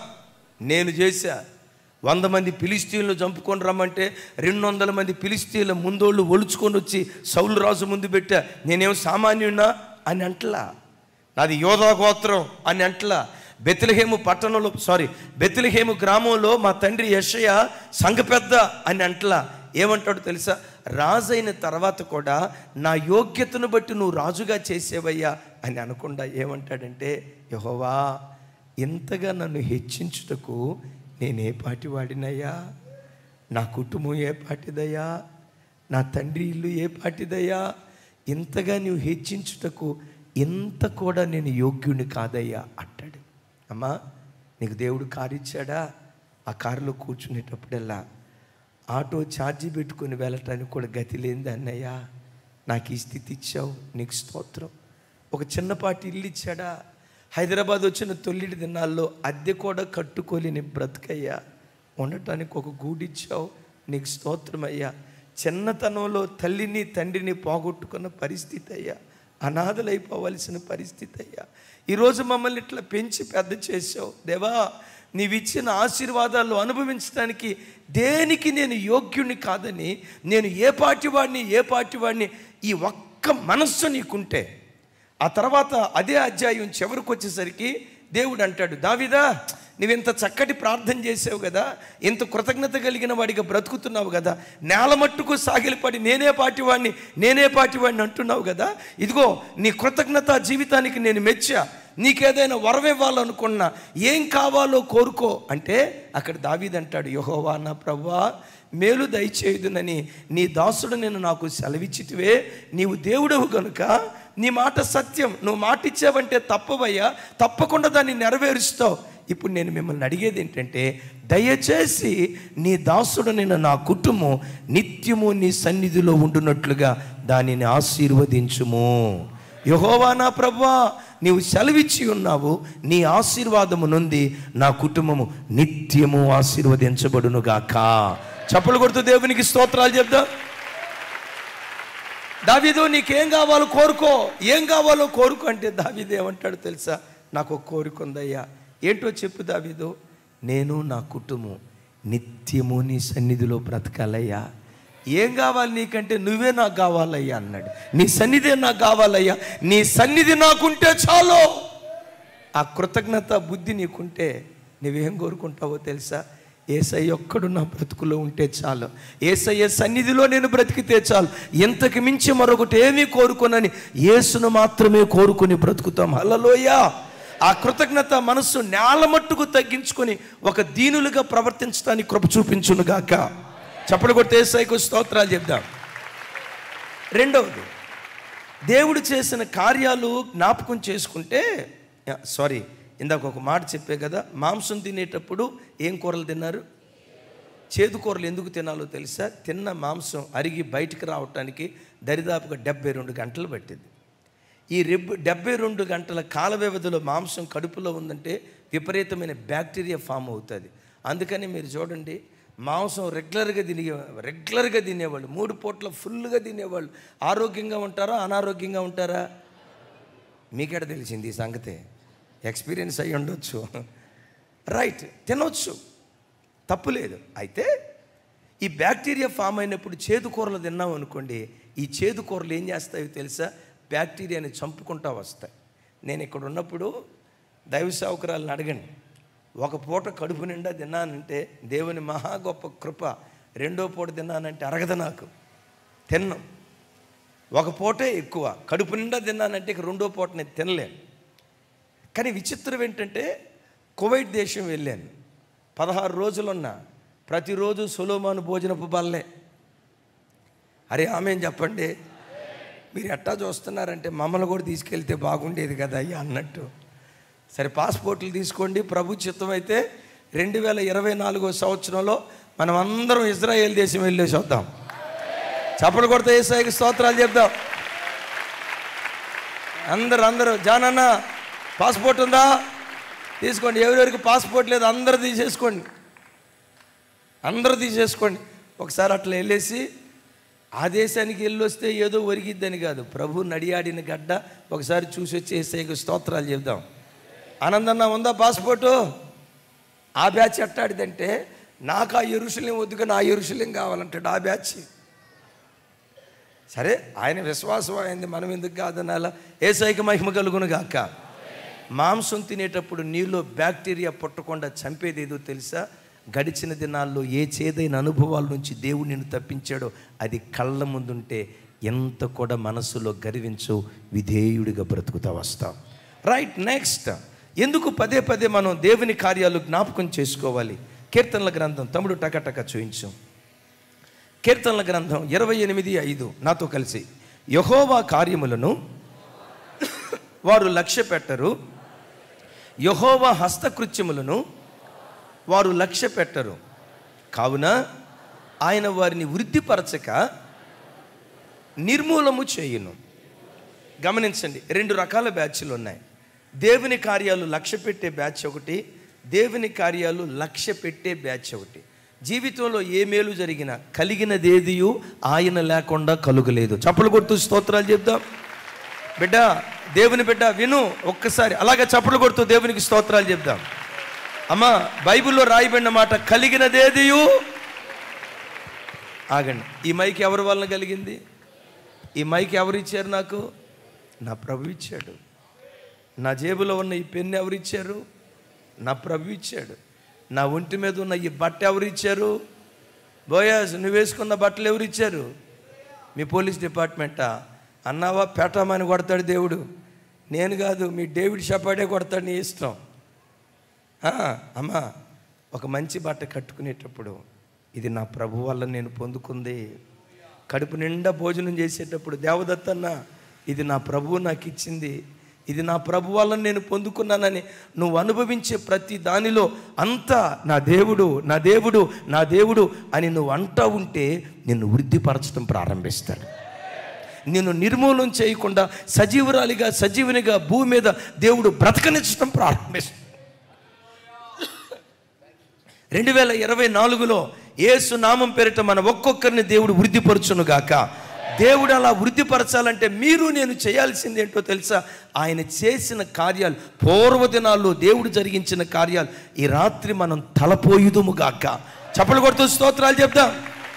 [SPEAKER 1] నేను చేశా. వంద మంది ఫిలిస్తీన్లు చంపుకొని రమ్మంటే రెండు వందల మంది ఫిలిస్తీన్ల ముందోళ్ళు ఒలుచుకొని వచ్చి సౌలు రాజు ముందు పెట్టా. నేనేం సామాన్యున్నా అని అంటలా, నాది యోధా గోత్రం అని అంటలా. బెత్లెహేము పట్టణంలో సారీ బెత్లెహేము గ్రామంలో మా తండ్రి యెషయా సంఘ పెద్ద అని అంటలా. ఏమంటాడు తెలుసా? రాజైన తర్వాత కూడా నా యోగ్యతను బట్టి నువ్వు రాజుగా చేసేవయ్యా అని అనకుండా ఏమంటాడంటే, యెహోవా ఇంతగా నన్ను హెచ్చించుటకు నేనే పాటి వాడినయ్యా, నా కుటుంబం ఏ పాటిదయ్యా, నా తండ్రి ఇల్లు ఏ పాటిదయ్యా, ఇంతగా నువ్వు హెచ్చించుటకు ఇంత కూడా నేను యోగ్యుని కాదయ్యా అంటాడు. అమ్మా, నీకు దేవుడు కారు ఇచ్చాడా? ఆ కారులో కూర్చునేటప్పుడల్లా ఆటో ఛార్జీ పెట్టుకొని వెళ్ళటానికి కూడా గతి లేనిది అన్నయ్యా, నాకు ఈ స్థితి ఇచ్చావు, నీకు స్తోత్రం. ఒక చిన్నపాటి ఇల్లు ఇచ్చాడా? హైదరాబాద్ వచ్చిన తొమ్మిది దినాల్లో అద్దె కూడా కట్టుకోలేని బ్రతుకయ్యా, ఉండటానికి ఒక గూడిచ్చావు, నీకు స్తోత్రం అయ్యా. చిన్నతనంలో తల్లిని తండ్రిని పోగొట్టుకున్న పరిస్థితి అయ్యా, అనాథలైపోవలసిన పరిస్థితి అయ్యా. ఈరోజు మమ్మల్ని ఇట్లా పెంచి పెద్ద చేసావు దేవా, నీవిచ్చిన ఆశీర్వాదాలు అనుభవించడానికి దేనికి నేను యోగ్యుని కాదని, నేను ఏ పాటి వాడిని ఏ పాటి వాడిని ఈ ఒక్క మనస్సు నీకుంటే, ఆ తర్వాత అదే అధ్యాయం చివరికి వచ్చేసరికి దేవుడు అంటాడు, దావీదా నువ్వింత చక్కటి ప్రార్థన చేసావు కదా, ఇంత కృతజ్ఞత కలిగిన వాడిగా బ్రతుకుతున్నావు కదా, నేల మట్టుకు సాగిలపడి నేనే పాటివాడిని నేనే పాటివాడిని అంటున్నావు కదా, ఇదిగో నీ కృతజ్ఞత జీవితానికి నేను మెచ్చా, నీకేదైనా వరం ఇవ్వాలనుకున్నా ఏం కావాలో కోరుకో అంటే, అక్కడ దావీదు అంటాడు, యెహోవా నా ప్రభువా మేలు దయచేయుదునని నీ దాసుడు నేను నాకు సెలవిచ్చితివే, నీవు దేవుడవు గనుక నీ మాట సత్యం, నువ్వు మాట ఇచ్చావంటే తప్పవయ్యా, తప్పకుండా దాన్ని నెరవేరుస్తావు. ఇప్పుడు నేను మిమ్మల్ని అడిగేది ఏంటంటే, దయచేసి నీ దాసుడు నేను నా కుటుంబం నిత్యము నీ సన్నిధిలో ఉండునట్లుగా దానిని ఆశీర్వదించుము. యెహోవా నా ప్రభువా నీవు సెలవిచ్చి ఉన్నావు, నీ ఆశీర్వాదము నుండి నా కుటుంబము నిత్యము ఆశీర్వదించబడునుగాక. చప్పలు కొడుతూ దేవునికి స్తోత్రాలు చెప్దాం. దావీదు నీకేం కావాలో కోరుకో, ఏం కావాలో కోరుకో అంటే దావీదు ఏమంటాడు తెలుసా? నాకు ఒక కోరిక ఉందయ్యా. ఏంటో చెప్పు దావీదు. నేను నా కుటుంబం నిత్యము నీ సన్నిధిలో బ్రతకాలయ్యా. ఏం కావాలి నీకంటే నువ్వే నాకు కావాలయ్యా అన్నాడు. నీ సన్నిధే నాకు కావాలయ్యా, నీ సన్నిధి నాకుంటే చాలు. ఆ కృతజ్ఞత బుద్ధి నీకుంటే నువ్వేం కోరుకుంటావో తెలుసా? యేసయ్య ఒక్కడు నా బ్రతుకులో ఉంటే చాలు, యేసయ్య సన్నిధిలో నేను బ్రతికితే చాలు, ఇంతకు మించి మరొకటి ఏమీ కోరుకోనని యేసును మాత్రమే కోరుకొని బ్రతుకుతాం. హల్లెలూయా. ఆ కృతజ్ఞత మనస్సు నేల మట్టుకు తగ్గించుకొని ఒక దీనులుగా ప్రవర్తించడానికి కృప చూపించునుగాక. చప్పలు కొట్టి యేసయ్యకు స్తోత్రాలు చెప్దాం. రెండవది, దేవుడు చేసిన కార్యాలు జ్ఞాపకం చేసుకుంటే, సారీ ఇందాక ఒక మాట చెప్పే కదా, మాంసం తినేటప్పుడు ఏం కూరలు తిన్నారు? చేదు కూరలు. ఎందుకు తినాలో తెలుసా? తిన్న మాంసం అరిగి బయటికి రావటానికి దరిదాపుగా డెబ్బై రెండు గంటలు పట్టింది. ఈ రెబ్బు డెబ్బై రెండు గంటల కాల వ్యవధిలో మాంసం కడుపులో ఉందంటే విపరీతమైన బ్యాక్టీరియా ఫామ్ అవుతుంది. అందుకని మీరు చూడండి, మాంసం రెగ్యులర్గా తినే రెగ్యులర్గా తినేవాళ్ళు, మూడు పూట్ల ఫుల్గా తినేవాళ్ళు ఆరోగ్యంగా ఉంటారా అనారోగ్యంగా ఉంటారా? మీకెడ తెలిసింది ఈ సంగతే? ఎక్స్పీరియన్స్ అయ్యి ఉండొచ్చు. రైట్, తినొచ్చు, తప్పులేదు. అయితే ఈ బ్యాక్టీరియా ఫామ్ అయినప్పుడు చేదు కూరలు తిన్నాం అనుకోండి, ఈ చేదు కూరలు ఏం చేస్తాయో తెలుసా? బ్యాక్టీరియాని చంపుకుంటూ వస్తాయి. నేను ఇక్కడ ఉన్నప్పుడు దైవ సేవకురాలను అడగండి, ఒక పూట కడుపు నిండా తిన్నానంటే దేవుని మహా గొప్ప కృప, రెండో పూట తిన్నానంటే అరగదు నాకు, తిన్నాం. ఒక పూటే ఎక్కువ, కడుపు నిండా తిన్నానంటే ఇక రెండో పూట నేను తినలేను. కానీ విచిత్రం ఏంటంటే, కువైట్ దేశం వెళ్ళాను, పదహారు రోజులున్నా ప్రతిరోజు సొలొమోను భోజనపు బల్లే. అరే ఆమెన్ చెప్పండి. మీరు ఎట్టా చూస్తున్నారంటే మమ్మల్ని కూడా తీసుకెళ్తే బాగుండేది కదా అయ్యా అన్నట్టు. సరే పాస్పోర్ట్లు తీసుకోండి. ప్రభు చిత్తం అయితే రెండు వేల ఇరవై నాలుగో సంవత్సరంలో మనం అందరం ఇజ్రాయేల్ దేశం వెళ్ళేసి వద్దాం. చప్పలు కొడితే యేసయ్యకి స్తోత్రాలు చెప్దాం. అందరు అందరూ జానన్న పాస్పోర్ట్ ఉందా తీసుకోండి. ఎవరెవరికి పాస్పోర్ట్ లేదు అందరూ తీసేసుకోండి, అందరూ తీసేసుకోండి. ఒకసారి అట్లా వెళ్ళేసి ఆ దేశానికి వెళ్ళి వస్తే ఏదో ఒరిగిద్దని కాదు, ప్రభు నడియాడిన గడ్డ ఒకసారి చూసి వచ్చి యేసయ్యకి స్తోత్రాలు చెప్దాం. ఆనందన్న ఉందా పాస్పోర్టు? ఆ బ్యాచ్ ఎట్టాడిదంటే నాకు ఆ యెరూషలేం వద్దుగా నా యెరూషలేం కావాలంటాడు ఆ బ్యాచ్. సరే ఆయన విశ్వాసం అయింది, మనం ఎందుకు కాదనాలా? యేసయ్యకి మహిమ కలుగును గాక. మాంసం తినేటప్పుడు నీలో బ్యాక్టీరియా పుట్టకుండా చంపేది ఏదో తెలుసా? గడిచిన దినాల్లో ఏ చేదైన అనుభవాల నుంచి దేవుడు నిన్ను తప్పించాడో అది కళ్ళ ముందుంటే ఎంత కూడా మనసులో గర్వించు, విధేయుడిగా బ్రతుకుతా వస్తాం. రైట్. నెక్స్ట్, ఎందుకు పదే పదే మనం దేవుని కార్యాలు జ్ఞాపకం చేసుకోవాలి? కీర్తనల గ్రంథం తమ్ముడు టకటక చూయించు. కీర్తనల గ్రంథం ఇరవై ఎనిమిది ఐదు నాతో కలిసి. యెహోవా కార్యములను వారు లక్ష్య పెట్టరు, యెహోవా హస్తకృత్యములను వారు లక్ష్య పెట్టరు, కావున ఆయన వారిని వృద్ధిపరచక నిర్మూలము చేయును. గమనించండి, రెండు రకాల బ్యాచ్లు ఉన్నాయి. దేవుని కార్యాలు లక్ష్య పెట్టే బ్యాచ్ ఒకటి, దేవుని కార్యాలు లక్ష్య పెట్టే బ్యాచ్ ఒకటి. జీవితంలో ఏ మేలు జరిగినా కలిగినదేదియు ఆయన లేకుండా కలుగలేదు. చప్పలు కొడుతూ స్తోత్రాలు చెప్దాం. బిడ్డ, దేవుని బిడ్డ విను ఒక్కసారి, అలాగే చప్పలు కొడుతూ దేవునికి స్తోత్రాలు చెప్దాం. అమ్మా, బైబిల్లో రాయబడిన మాట కలిగినదేదియు. ఆగండి, ఈ మైక్ ఎవరి వలన కలిగింది? ఈ మైక్ ఎవరు ఇచ్చారు నాకు? నా ప్రభు ఇచ్చాడు. నా జేబులో ఉన్న ఈ పెన్ను ఎవరు ఇచ్చారు? నా ప్రభు ఇచ్చాడు. నా ఒంటి మీద ఉన్న ఈ బట్ట ఎవరు ఇచ్చారు? బోయాస్, నువ్వు వేసుకున్న బట్టలు ఎవరు ఇచ్చారు? మీ పోలీస్ డిపార్ట్మెంటా? అన్నావా పేటామని కొడతాడు దేవుడు. నేను కాదు, మీ డేవిడ్ షపాడే కొడతాడు, నీ ఇష్టం. అమ్మా, ఒక మంచి బట్ట కట్టుకునేటప్పుడు ఇది నా ప్రభు వల్ల నేను పొందుకుంది. కడుపు నిండా భోజనం చేసేటప్పుడు దేవదత్తన్న ఇది నా ప్రభువు నాకు ఇచ్చింది, ఇది నా ప్రభు వల్ల నేను పొందుకున్నానని నువ్వు అనుభవించే ప్రతి దానిలో అంతా నా దేవుడు నా దేవుడు నా దేవుడు అని నువ్వు అంటా ఉంటే నిన్ను వృద్ధిపరచడం ప్రారంభిస్తాడు. నిన్ను నిర్మూలన చేయకుండా సజీవురాలిగా సజీవునిగా భూమి మీద దేవుడు బ్రతకనిచ్చడం ప్రారంభిస్తాడు. రెండు వేల ఇరవై నాలుగులో యేసు నామం పేరిట మన ఒక్కొక్కరిని దేవుడు వృద్ధిపరచును గాక. దేవుడు అలా వృద్ధిపరచాలంటే మీరు నేను చేయాల్సింది ఏంటో తెలుసా? ఆయన చేసిన కార్యాలు, పూర్వదినాల్లో దేవుడు జరిగించిన కార్యాలు ఈ రాత్రి మనం తలపోయుదుము గాక. చప్పలు కొడుతూ స్తోత్రాలు చెప్దాం.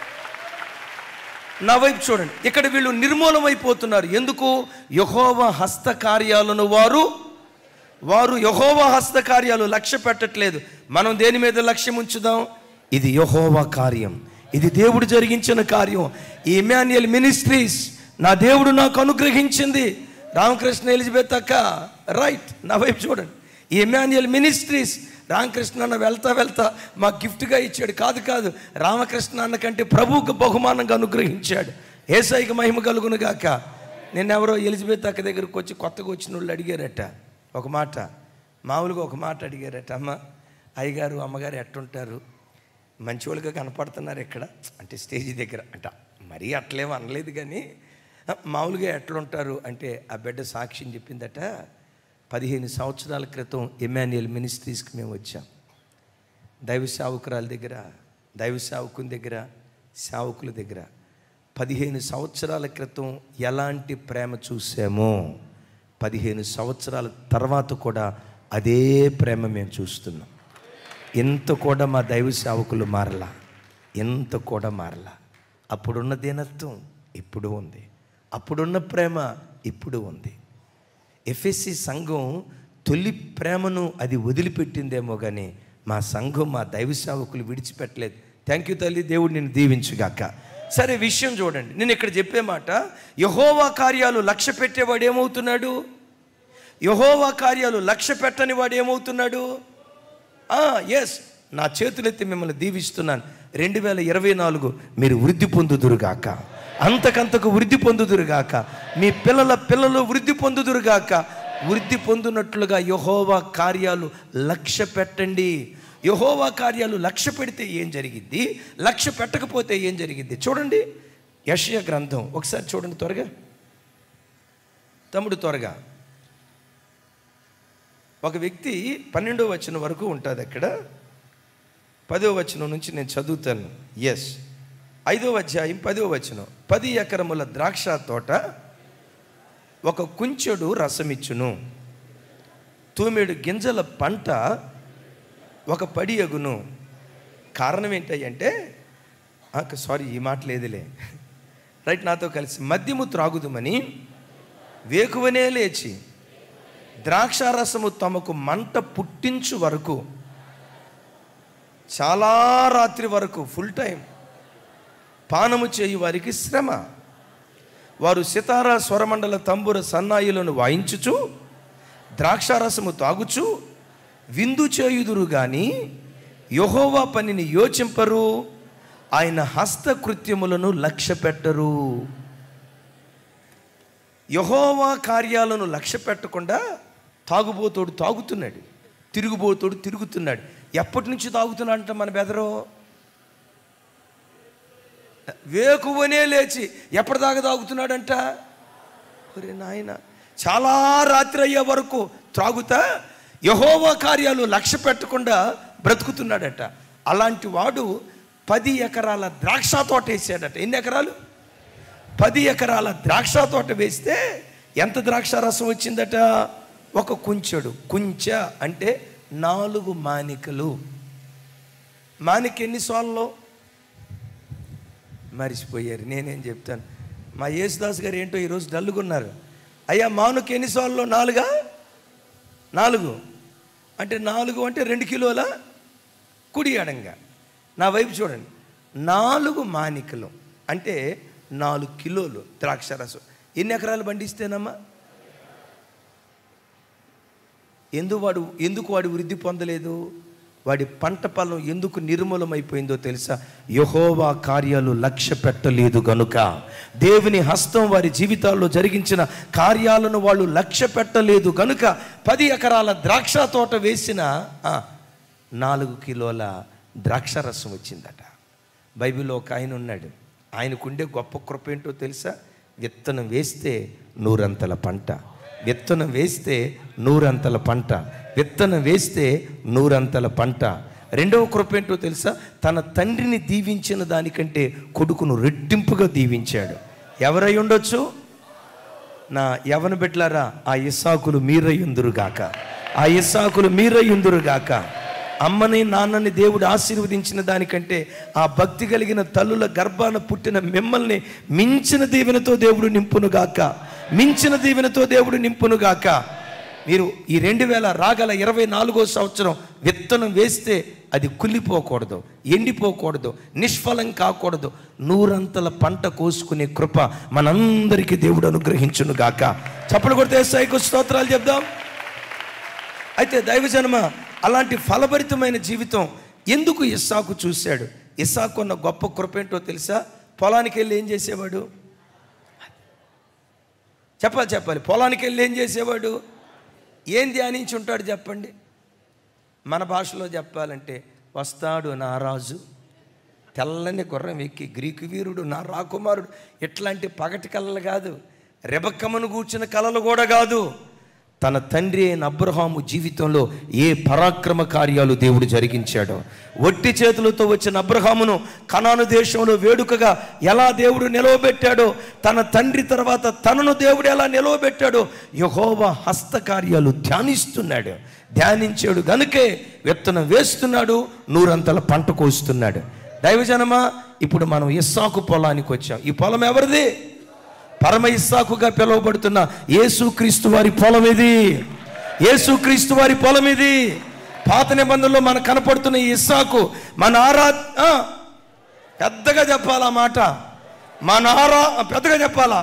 [SPEAKER 1] నా వైపు చూడండి, ఇక్కడ వీళ్ళు నిర్మూలమైపోతున్నారు. ఎందుకు? యెహోవా హస్త కార్యాలను వారు వారు యెహోవా హస్త కార్యాలు లక్ష్య పెట్టట్లేదు. మనం దేని మీద లక్ష్యం ఉంచుదాం? ఇది యెహోవా కార్యం, ఇది దేవుడు జరిగించిన కార్యం. ఈ ఇమ్మాన్యుయల్ మినిస్ట్రీస్ నా దేవుడు నాకు అనుగ్రహించింది. రామకృష్ణ ఎలిజబెత్ అక్క, రైట్, నా వైపు చూడండి. ఈ ఇమ్మాన్యుయల్ మినిస్ట్రీస్ రామకృష్ణ అన్న వెళ్తా వెళ్తా మాకు గిఫ్ట్గా ఇచ్చాడు. కాదు కాదు రామకృష్ణ అన్న కంటే ప్రభువుకు బహుమానంగా అనుగ్రహించాడు. యేసయ్యకి మహిమ కలుగును గాక. నిన్నెవరో ఎలిజబెత్ అక్క దగ్గరకు వచ్చి కొత్తగా వచ్చిన వాళ్ళు అడిగారట ఒక మాట, మామూలుగా ఒక మాట అడిగారట. అమ్మ, అయ్యగారు అమ్మగారు ఎట్టుంటారు? మంచి వాళ్ళుగా కనపడుతున్నారు ఇక్కడ అంటే స్టేజీ దగ్గర అంట. మరీ అట్లేమో అనలేదు కానీ మామూలుగా ఎట్లుంటారు అంటే ఆ బిడ్డ సాక్ష్యం చెప్పిందట. పదిహేను సంవత్సరాల క్రితం ఇమ్మాన్యుయల్ మినిస్ట్రీస్కి మేము వచ్చాం. దైవ సేవకురాల దగ్గర, దైవ సేవకుని దగ్గర, సేవకుల దగ్గర పదిహేను సంవత్సరాల క్రితం ఎలాంటి ప్రేమ చూసామో పదిహేను సంవత్సరాల తర్వాత కూడా అదే ప్రేమ మేము చూస్తున్నాం. ఎంత కూడా మా దైవ సేవకులు మారలా, ఎంత కూడా మారలా. అప్పుడున్న దీనత్వం ఇప్పుడు ఉంది, అప్పుడున్న ప్రేమ ఇప్పుడు ఉంది. ఎఫ్ఎస్సి సంఘం తొలి ప్రేమను అది వదిలిపెట్టిందేమో కానీ మా సంఘం మా దైవ సేవకులు విడిచిపెట్టలేదు. థ్యాంక్ యూ తల్లి, దేవుడు నిన్ను దీవించుగాక. సరే, విషయం చూడండి. నేను ఇక్కడ చెప్పే మాట, యెహోవా కార్యాలు లక్ష్య పెట్టేవాడు ఏమవుతున్నాడు? యెహోవా కార్యాలు లక్ష్య పెట్టని వాడు ఏమవుతున్నాడు? ఎస్, నా చేతులెత్తి మిమ్మల్ని దీవిస్తున్నాను. రెండు వేల ఇరవై నాలుగు మీరు వృద్ధి పొందుదురుగాక. అంతకంతకు వృద్ధి పొందుదురుగాక. మీ పిల్లల పిల్లలు వృద్ధి పొందుదురుగాక. వృద్ధి పొందినట్లుగా యెహోవా కార్యాలు లక్ష్య పెట్టండి. యెహోవా కార్యాలు లక్ష్య పెడితే ఏం జరిగిద్ది, లక్ష్య పెట్టకపోతే ఏం జరిగిద్ది? చూడండి యెషయా గ్రంథం ఒకసారి చూడండి త్వరగా తమ్ముడు, త్వరగా. ఒక వ్యక్తి పన్నెండో వచనం వరకు ఉంటుంది అక్కడ. పదో వచనం నుంచి నేను చదువుతాను. ఎస్, ఐదో అధ్యాయం పదో వచనం. పది ఎకరముల ద్రాక్ష తోట ఒక కుంచెడు రసమిచ్చును, తూమెడు గింజల పంట ఒక పడి అగును. కారణం ఏంటంటే, సారీ ఈ మాట లేదులే, రైట్, నాతో కలిసి. మద్యము త్రాగుదుమని వేకువనే లేచి ద్రాక్షారసము తమకు మంట పుట్టించు వరకు, చాలా రాత్రి వరకు ఫుల్ టైం పానము చేయు వారికి శ్రమ. వారు సితారా స్వరమండల తంబుర సన్నాయిలను వాయించుచు ద్రాక్షారసము తాగుచు విందు చేయుదురు గాని యెహోవా పనిని యోచింపరు, ఆయన హస్తకృత్యములను లక్ష్య పెట్టరు. యెహోవా కార్యాలను లక్ష్య పెట్టకుండా తాగుబోతోడు తాగుతున్నాడు, తిరుగుబోతోడు తిరుగుతున్నాడు. ఎప్పటి నుంచి తాగుతున్నాడంట మన బెదరో? వేకువనే లేచి ఎప్పటిదాకా తాగుతున్నాడంట? ఒరే నాయన, చాలా రాత్రి అయ్యే వరకు త్రాగుతా యెహోవా కార్యాలు లక్ష్య పెట్టకుండా బ్రతుకుతున్నాడట. అలాంటి వాడు పది ఎకరాల ద్రాక్ష తోట వేసాడట. ఎన్ని ఎకరాలు? పది ఎకరాల ద్రాక్ష తోట వేస్తే ఎంత ద్రాక్ష రసం వచ్చిందట? ఒక కుంచెడు. కుంచె అంటే నాలుగు మానికలు. మానిక ఎన్ని సోళ్ళలో మరిచిపోయారు. నేనేం చెప్తాను, మా యేసుదాస్ గారు ఏంటో ఈరోజు డల్లుగున్నారు. అయ్యా, మానుక ఎన్ని సోళ్ళలో? నాలుగా? నాలుగు అంటే నాలుగు అంటే రెండు కిలోల కుడి అడంగా. నా వైపు చూడండి, నాలుగు మానికలు అంటే నాలుగు కిలోలు ద్రాక్షరసం. ఎన్ని ఎకరాలు పండిస్తేనమ్మా? ఎందుకు వాడు ఎందుకు వాడు వృద్ధి పొందలేదు? వాడి పంట పొలం ఎందుకు నిర్మూలమైపోయిందో తెలుసా? యెహోవా కార్యాలు లక్ష్య పెట్టలేదు గనుక. దేవుని హస్తం వారి జీవితాల్లో జరిగించిన కార్యాలను వాళ్ళు లక్ష్య పెట్టలేదు గనుక పది ఎకరాల ద్రాక్ష తోట వేసిన నాలుగు కిలోల ద్రాక్షరసం వచ్చిందట. బైబిల్లో ఒక ఆయన ఉన్నాడు, ఆయనకుండే గొప్ప కృప ఏంటో తెలుసా? విత్తనం వేస్తే నూరంతల పంట, విత్తనం వేస్తే నూరంతల పంట, విత్తనం వేస్తే నూరంతల పంట. రెండవ కృప ఏంటో తెలుసా? తన తండ్రిని దీవించిన దానికంటే కొడుకును రెట్టింపుగా దీవించాడు. ఎవరై ఉండొచ్చు? నా యవన బిడ్డలారా, ఆ ఇస్సాకులు మీరయ్యుందురుగాక, ఆ ఇస్సాకులు మీరయ్యుందురుగాక. అమ్మని నాన్నని దేవుడు ఆశీర్వదించిన దానికంటే ఆ భక్తి కలిగిన తల్లుల గర్భాన పుట్టిన మిమ్మల్ని మించిన దీవెనతో దేవుడు నింపునుగాక, మించిన దీవెనతో దేవుడు నింపునుగాక. మీరు ఈ రెండు వేల రాగల ఇరవై నాలుగో సంవత్సరం విత్తనం వేస్తే అది కుళ్ళిపోకూడదు, ఎండిపోకూడదు, నిష్ఫలం కాకూడదు. నూరంతల పంట కోసుకునే కృప మనందరికీ దేవుడు అనుగ్రహించునుగాక. చప్పలు కొడితే యేసయ్యకు స్తోత్రాలు చెప్దాం. అయితే దైవజనమ, అలాంటి ఫలభరితమైన జీవితం ఎందుకు ఇస్సాకు చూశాడు? ఇస్సాకు ఉన్న గొప్ప కృప ఏంటో తెలుసా? పొలానికి వెళ్ళి ఏం చేసేవాడు? చెప్పాలి చెప్పాలి పొలానికి వెళ్ళి ఏం చేసేవాడు? ఏం ధ్యానించి ఉంటాడు చెప్పండి? మన భాషలో చెప్పాలంటే, వస్తాడు నా రాజు తెల్లని గుర్రం ఎక్కి, గ్రీకు వీరుడు నా రాకుమారుడు. ఇట్లాంటి పగటి కళలు కాదు, రెబక్కమ్మను కూర్చున్న కళలు కూడా కాదు. తన తండ్రి అయిన అబ్రహాము జీవితంలో ఏ పరాక్రమ కార్యాలు దేవుడు జరిగించాడో, ఒట్టి చేతులతో వచ్చిన అబ్రహామును కనాను దేశంలో వేడుకగా ఎలా దేవుడు నిలవబెట్టాడో, తన తండ్రి తర్వాత తనను దేవుడు ఎలా నిలవబెట్టాడో యెహోవా హస్తకార్యాలు ధ్యానిస్తున్నాడు. ధ్యానించాడు గనుకే విత్తనం వేస్తున్నాడు, నూరంతల పంట కోస్తున్నాడు. దైవజనమా, ఇప్పుడు మనం ఇస్సాకు పొలానికి వచ్చాం. ఈ పొలం ఎవరిది? పరమ ఇస్సాకుగా పిలువబడుతున్న యేసుక్రీస్తు వారి పొలం ఇది. యేసుక్రీస్తు వారి పొలం ఇది. పాత నిబంధనలో మనకు కనపడుతున్న ఈ ఇస్సాకు మన ఆరా పెద్దగా చెప్పాలా మాట, మన ఆరా పెద్దగా చెప్పాలా,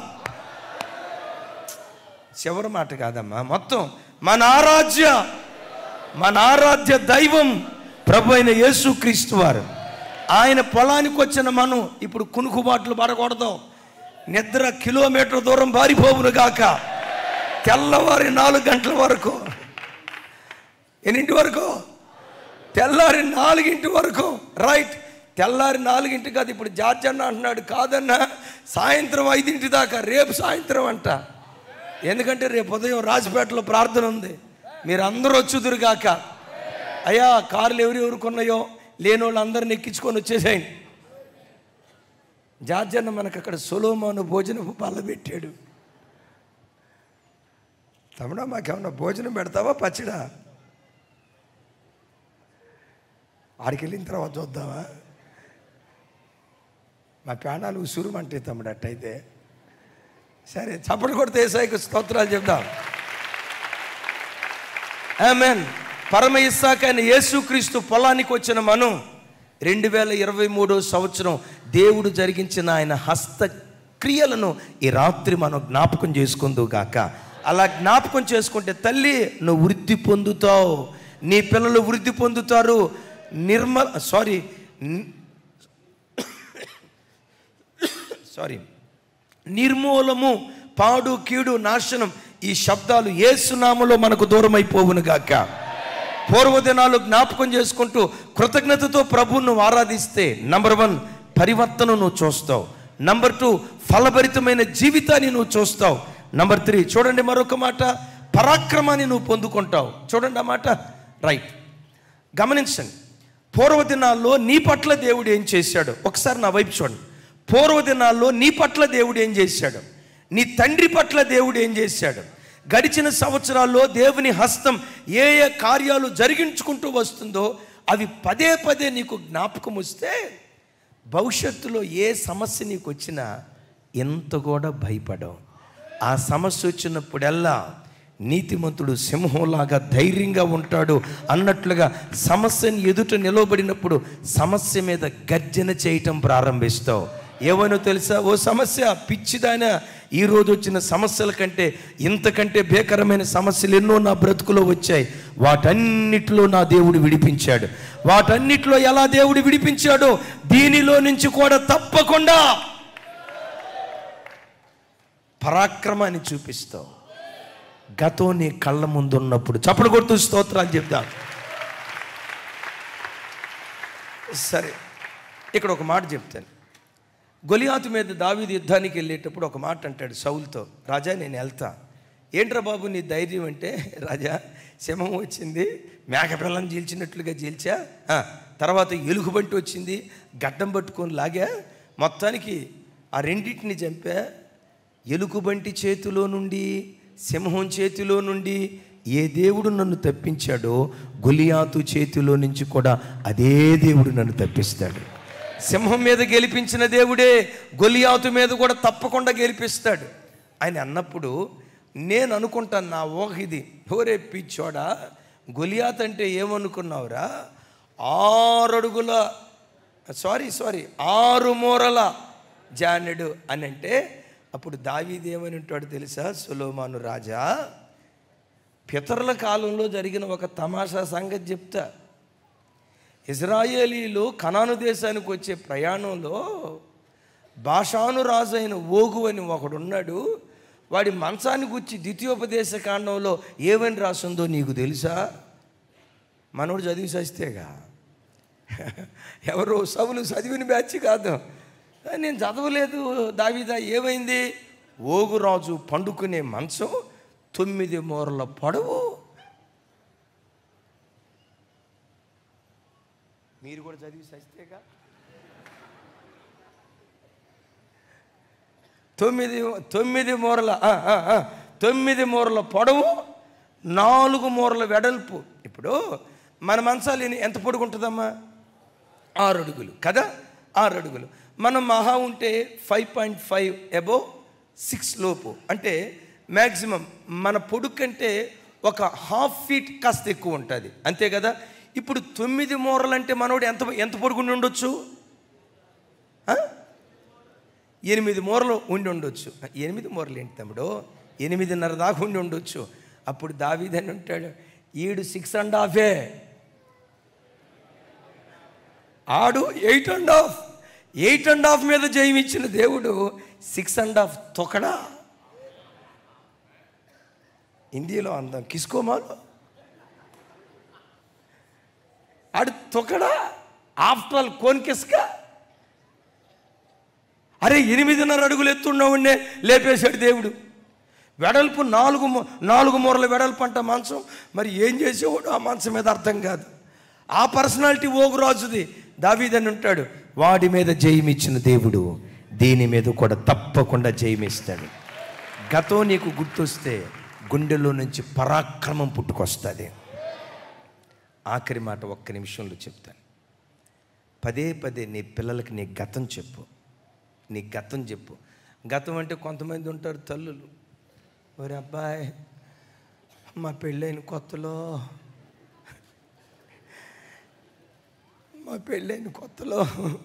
[SPEAKER 1] చివరి మాట కాదమ్మా, మొత్తం మన ఆరాధ్య మన ఆరాధ్య దైవం ప్రభు అయిన యేసుక్రీస్తు వారు. ఆయన పొలానికి వచ్చిన మనం ఇప్పుడు కునుకుబాట్లు పడకూడదు. నిద్ర కిలోమీటర్ దూరం పారిపోవును గాక. తెల్లవారి నాలుగు గంటల వరకు, ఎన్నింటి వరకు? తెల్లారి నాలుగింటి వరకు. రైట్, తెల్లారి నాలుగింటి కాదు. ఇప్పుడు జార్జ్ అన్న అంటున్నాడు, కాదన్నా సాయంత్రం ఐదింటి దాకా. రేపు సాయంత్రం అంట. ఎందుకంటే రేపు ఉదయం రాజపేటలో ప్రార్థన ఉంది. మీరు అందరూ వచ్చుదురుగాక. అయ్యా, కార్లు ఎవరెవరికి ఉన్నాయో లేని వాళ్ళు అందరిని ఎక్కించుకొని వచ్చేసేయండి. జార్జ్ అన్న మనకు అక్కడ సొలొమోను భోజనపు పళ్ళ పెట్టాడు. తమ్ముడా, మాకేమన్నా భోజనం పెడతావా? పచ్చడా? ఆడికి వెళ్ళిన తర్వాత చూద్దామా? మా ప్రాణాలు ఉసురుమంటే తమ్ముడు. అట్టయితే సరే, చప్పట్లు కొడితే యేసయ్యకు స్తోత్రాలు చెప్దాం. ఆమేన్. పరమ ఇస్సాకు అయిన యేసుక్రీస్తు పొలానికి వచ్చిన మనం రెండు వేల ఇరవై మూడో సంవత్సరం దేవుడు జరిగించిన ఆయన హస్త క్రియలను ఈ రాత్రి మనం జ్ఞాపకం చేసుకుందువు గాక. అలా జ్ఞాపకం చేసుకుంటే తల్లి నువ్వు వృద్ధి పొందుతావు, నీ పిల్లలు వృద్ధి పొందుతారు. నిర్మల సారీ సారీ నిర్మూలము, పాడు, కీడు, నాశనం, ఈ శబ్దాలు యేసునామములో మనకు దూరం అయిపోవును గాక. పూర్వదినాలు జ్ఞాపకం చేసుకుంటూ కృతజ్ఞతతో ప్రభువును నువ్వు ఆరాధిస్తే నంబర్ వన్ పరివర్తన నువ్వు చూస్తావు. నంబర్ టూ ఫలభరితమైన జీవితాన్ని నువ్వు చూస్తావు. నంబర్ త్రీ చూడండి, మరొక మాట, పరాక్రమాన్ని నువ్వు పొందుకుంటావు. చూడండి ఆ మాట. రైట్, గమనించండి. పూర్వదినాల్లో నీ పట్ల దేవుడు ఏం చేశాడు? ఒకసారి నా వైపు చూడండి. పూర్వదినాల్లో నీ పట్ల దేవుడు ఏం చేశాడు? నీ తండ్రి పట్ల దేవుడు ఏం చేశాడు? గడిచిన సంవత్సరాల్లో దేవుని హస్తం ఏ ఏ కార్యాలు జరిగించుకుంటూ వస్తుందో అవి పదే పదే నీకు జ్ఞాపకం వస్తే భవిష్యత్తులో ఏ సమస్య నీకు వచ్చినా ఎంత కూడా భయపడవు. ఆ సమస్య వచ్చినప్పుడల్లా నీతిమంతుడు సింహంలాగా ధైర్యంగా ఉంటాడు అన్నట్లుగా సమస్యను ఎదుట నిలవబడినప్పుడు సమస్య మీద గర్జన చేయటం ప్రారంభిస్తావు. ఏమనో తెలుసా? ఓ సమస్య, పిచ్చిదానా, ఈరోజు వచ్చిన సమస్యల కంటే ఇంతకంటే భీకరమైన సమస్యలు ఎన్నో నా బ్రతుకులో వచ్చాయి. వాటన్నిటిలో నా దేవుడు విడిపించాడు. వాటన్నిటిలో ఎలా దేవుడు విడిపించాడో దీనిలో నుంచి కూడా తప్పకుండా పరాక్రమాన్ని చూపిస్తావు. గతం నీ కళ్ళ ముందు ఉన్నప్పుడు చప్పుడు కొడుతూ స్తోత్రాలు చెప్తాం. సరే, ఇక్కడ ఒక మాట చెప్తాను. గొలియాతు మీద దావీదు యుద్ధానికి వెళ్ళేటప్పుడు ఒక మాట అంటాడు సౌలుతో, రాజా నేను వెళ్తా. ఏంట్రా బాబు నీ ధైర్యం అంటే, రాజా సింహం వచ్చింది, మేకపిల్లని చీల్చినట్లుగా చీల్చా, తర్వాత ఎలుగుబంటి వచ్చింది, గడ్డం పట్టుకొని లాగా, మొత్తానికి ఆ రెండింటిని చంపా. ఎలుగుబంటి చేతిలో నుండి, సింహం చేతిలో నుండి ఏ దేవుడు నన్ను తప్పించాడో గొలియాతు చేతిలో నుంచి కూడా అదే దేవుడు నన్ను తప్పిస్తాడు. సింహం మీద గెలిపించిన దేవుడే గొలియాతు మీద కూడా తప్పకుండా గెలిపిస్తాడు. ఆయన అన్నప్పుడు నేను అనుకుంటాను, నా ఊహ ఇది, ఓరే పిచ్చోడా, గొలియాతు అంటే ఏమనుకున్నావురా? ఆరడుగుల సారీ సారీ ఆరు మూరల జానెడు అని అంటే అప్పుడు దావీదు ఏమని ఉంటాడు తెలుసా? సొలొమోను రాజా, పితరుల కాలంలో జరిగిన ఒక తమాషా సంగతి చెప్తా. ఇజ్రాయేలీలు కనాను దేశానికి వచ్చే ప్రయాణంలో బాషాను రాజు అయిన ఓగు అని ఒకడున్నాడు. వాడి మంచాన్ని గుచ్చి ద్వితీయోపదేశ కాండంలో ఏమని రాసిందో నీకు తెలుసా? మనోడు చదివి చస్తేగా, ఎవరో సవులు చదివిన బ్యాచ్ కాదు. నేను చదవలేదు దావీదా, ఏమైంది? ఓగురాజు పండుకునే మంచం తొమ్మిది మూరల పొడవు. మీరు కూడా చదివి చస్తేగా. తొమ్మిది తొమ్మిది మూరల తొమ్మిది మూరల పొడవు, నాలుగు మూరల వెడల్పు. ఇప్పుడు మన మంచాలు ఎంత పొడుగుంటుందమ్మా? ఆరు అడుగులు కదా, ఆరు అడుగులు. మనం మహా ఉంటే five point five above six లోపు, అంటే మ్యాక్సిమం మన పొడుగు కంటే ఒక హాఫ్ ఫీట్ కాస్త ఎక్కువ ఉంటుంది, అంతే కదా. ఇప్పుడు తొమ్మిది మూరలు అంటే మనోడు ఎంత ఎంత పొడుగుండి ఉండొచ్చు? ఎనిమిది మూరలు ఉండి ఉండొచ్చు. ఎనిమిది మూరలు ఏంటి తమ్ముడు? ఎనిమిదిన్నర దాకా ఉండి ఉండొచ్చు. అప్పుడు దావీదని ఉంటాడు, ఈడు సిక్స్ అండ్ హాఫే, ఆడు eight and half eight and half మీద జయం ఇచ్చిన దేవుడు సిక్స్ అండ్ హాఫ్ తొకడా, హిందీలో అందాం కిసుకోమాలో, ఆడు తొకడా, ఆఫ్టర్ ఆల్ కోన్ కిస్కా. అరే ఎనిమిదిన్నర అడుగులు ఎత్తున్నవాడినే లేపేశాడు దేవుడు. వెడల్పు నాలుగు నాలుగు మూరల వెడల్పు అంట మంచం. మరి ఏం చేసేవాడు ఆ మంచం మీద అర్థం కాదు. ఆ పర్సనాలిటీ ఓగురాజుది. దావీదని ఉంటాడు, వాడి మీద జయమిచ్చిన దేవుడు దీని మీద కూడా తప్పకుండా జయమిస్తాడు. గతం నీకు గుర్తొస్తే గుండెలో నుంచి పరాక్రమం పుట్టుకొస్తుంది. ఆఖరి మాట ఒక్క నిమిషంలో చెప్తాను. పదే పదే నీ పిల్లలకి నీ గతం చెప్పు, నీ గతం చెప్పు. గతం అంటే కొంతమంది ఉంటారు తల్లులు, ఒరే అబ్బాయి మా పెళ్ళైన కొత్తలో మా పెళ్ళైన కొత్తలో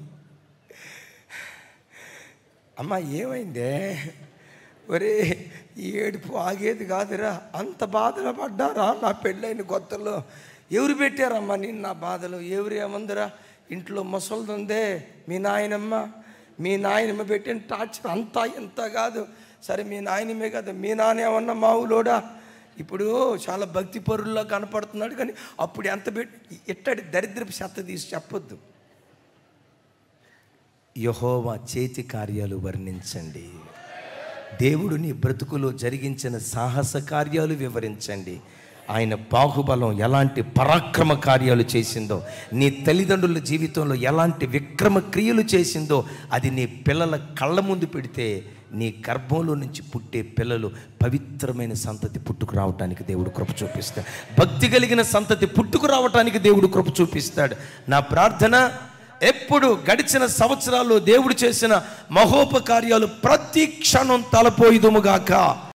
[SPEAKER 1] అమ్మ ఏమైందే, ఒరే ఈ ఏడుపు ఆగేది కాదురా, అంత బాధలు పడ్డారా నా పెళ్ళైన కొత్తలో. ఎవరు పెట్టారమ్మా నేను నా బాధలు? ఎవరు ఏమందరా, ఇంట్లో ముసలిది ఉందే మీ నాయనమ్మ, మీ నాయనమ్మ పెట్టిన టార్చర్ అంతా ఎంత కాదు. సరే మీ నాయనమే కదా, మీ నాన్న ఏమన్నా మావులోడా, ఇప్పుడు చాలా భక్తి పరుల్లో కనపడుతున్నాడు, కానీ అప్పుడు ఎంత పెట్టి ఎట్టడి దరిద్రపు చెత్త తీసి చెప్పొద్దు. యెహోవా చేతి కార్యాలు వర్ణించండి, దేవుడు నీ బ్రతుకులో జరిగించిన సాహస కార్యాలు వివరించండి. ఆయన బాహుబలం ఎలాంటి పరాక్రమ కార్యాలు చేసిందో, నీ తల్లిదండ్రుల జీవితంలో ఎలాంటి విక్రమ క్రియలు చేసిందో అది నీ పిల్లల కళ్ళ ముందు పెడితే నీ గర్భంలో నుంచి పుట్టే పిల్లలు పవిత్రమైన సంతతి పుట్టుకు రావటానికి దేవుడు కృప చూపిస్తాడు. భక్తి కలిగిన సంతతి పుట్టుకు రావటానికి దేవుడు కృప చూపిస్తాడు. నా ప్రార్థన ఎప్పుడు గడిచిన సంవత్సరాల్లో దేవుడు చేసిన మహోపకార్యాలు ప్రతి క్షణం తలపోయిదుముగాక.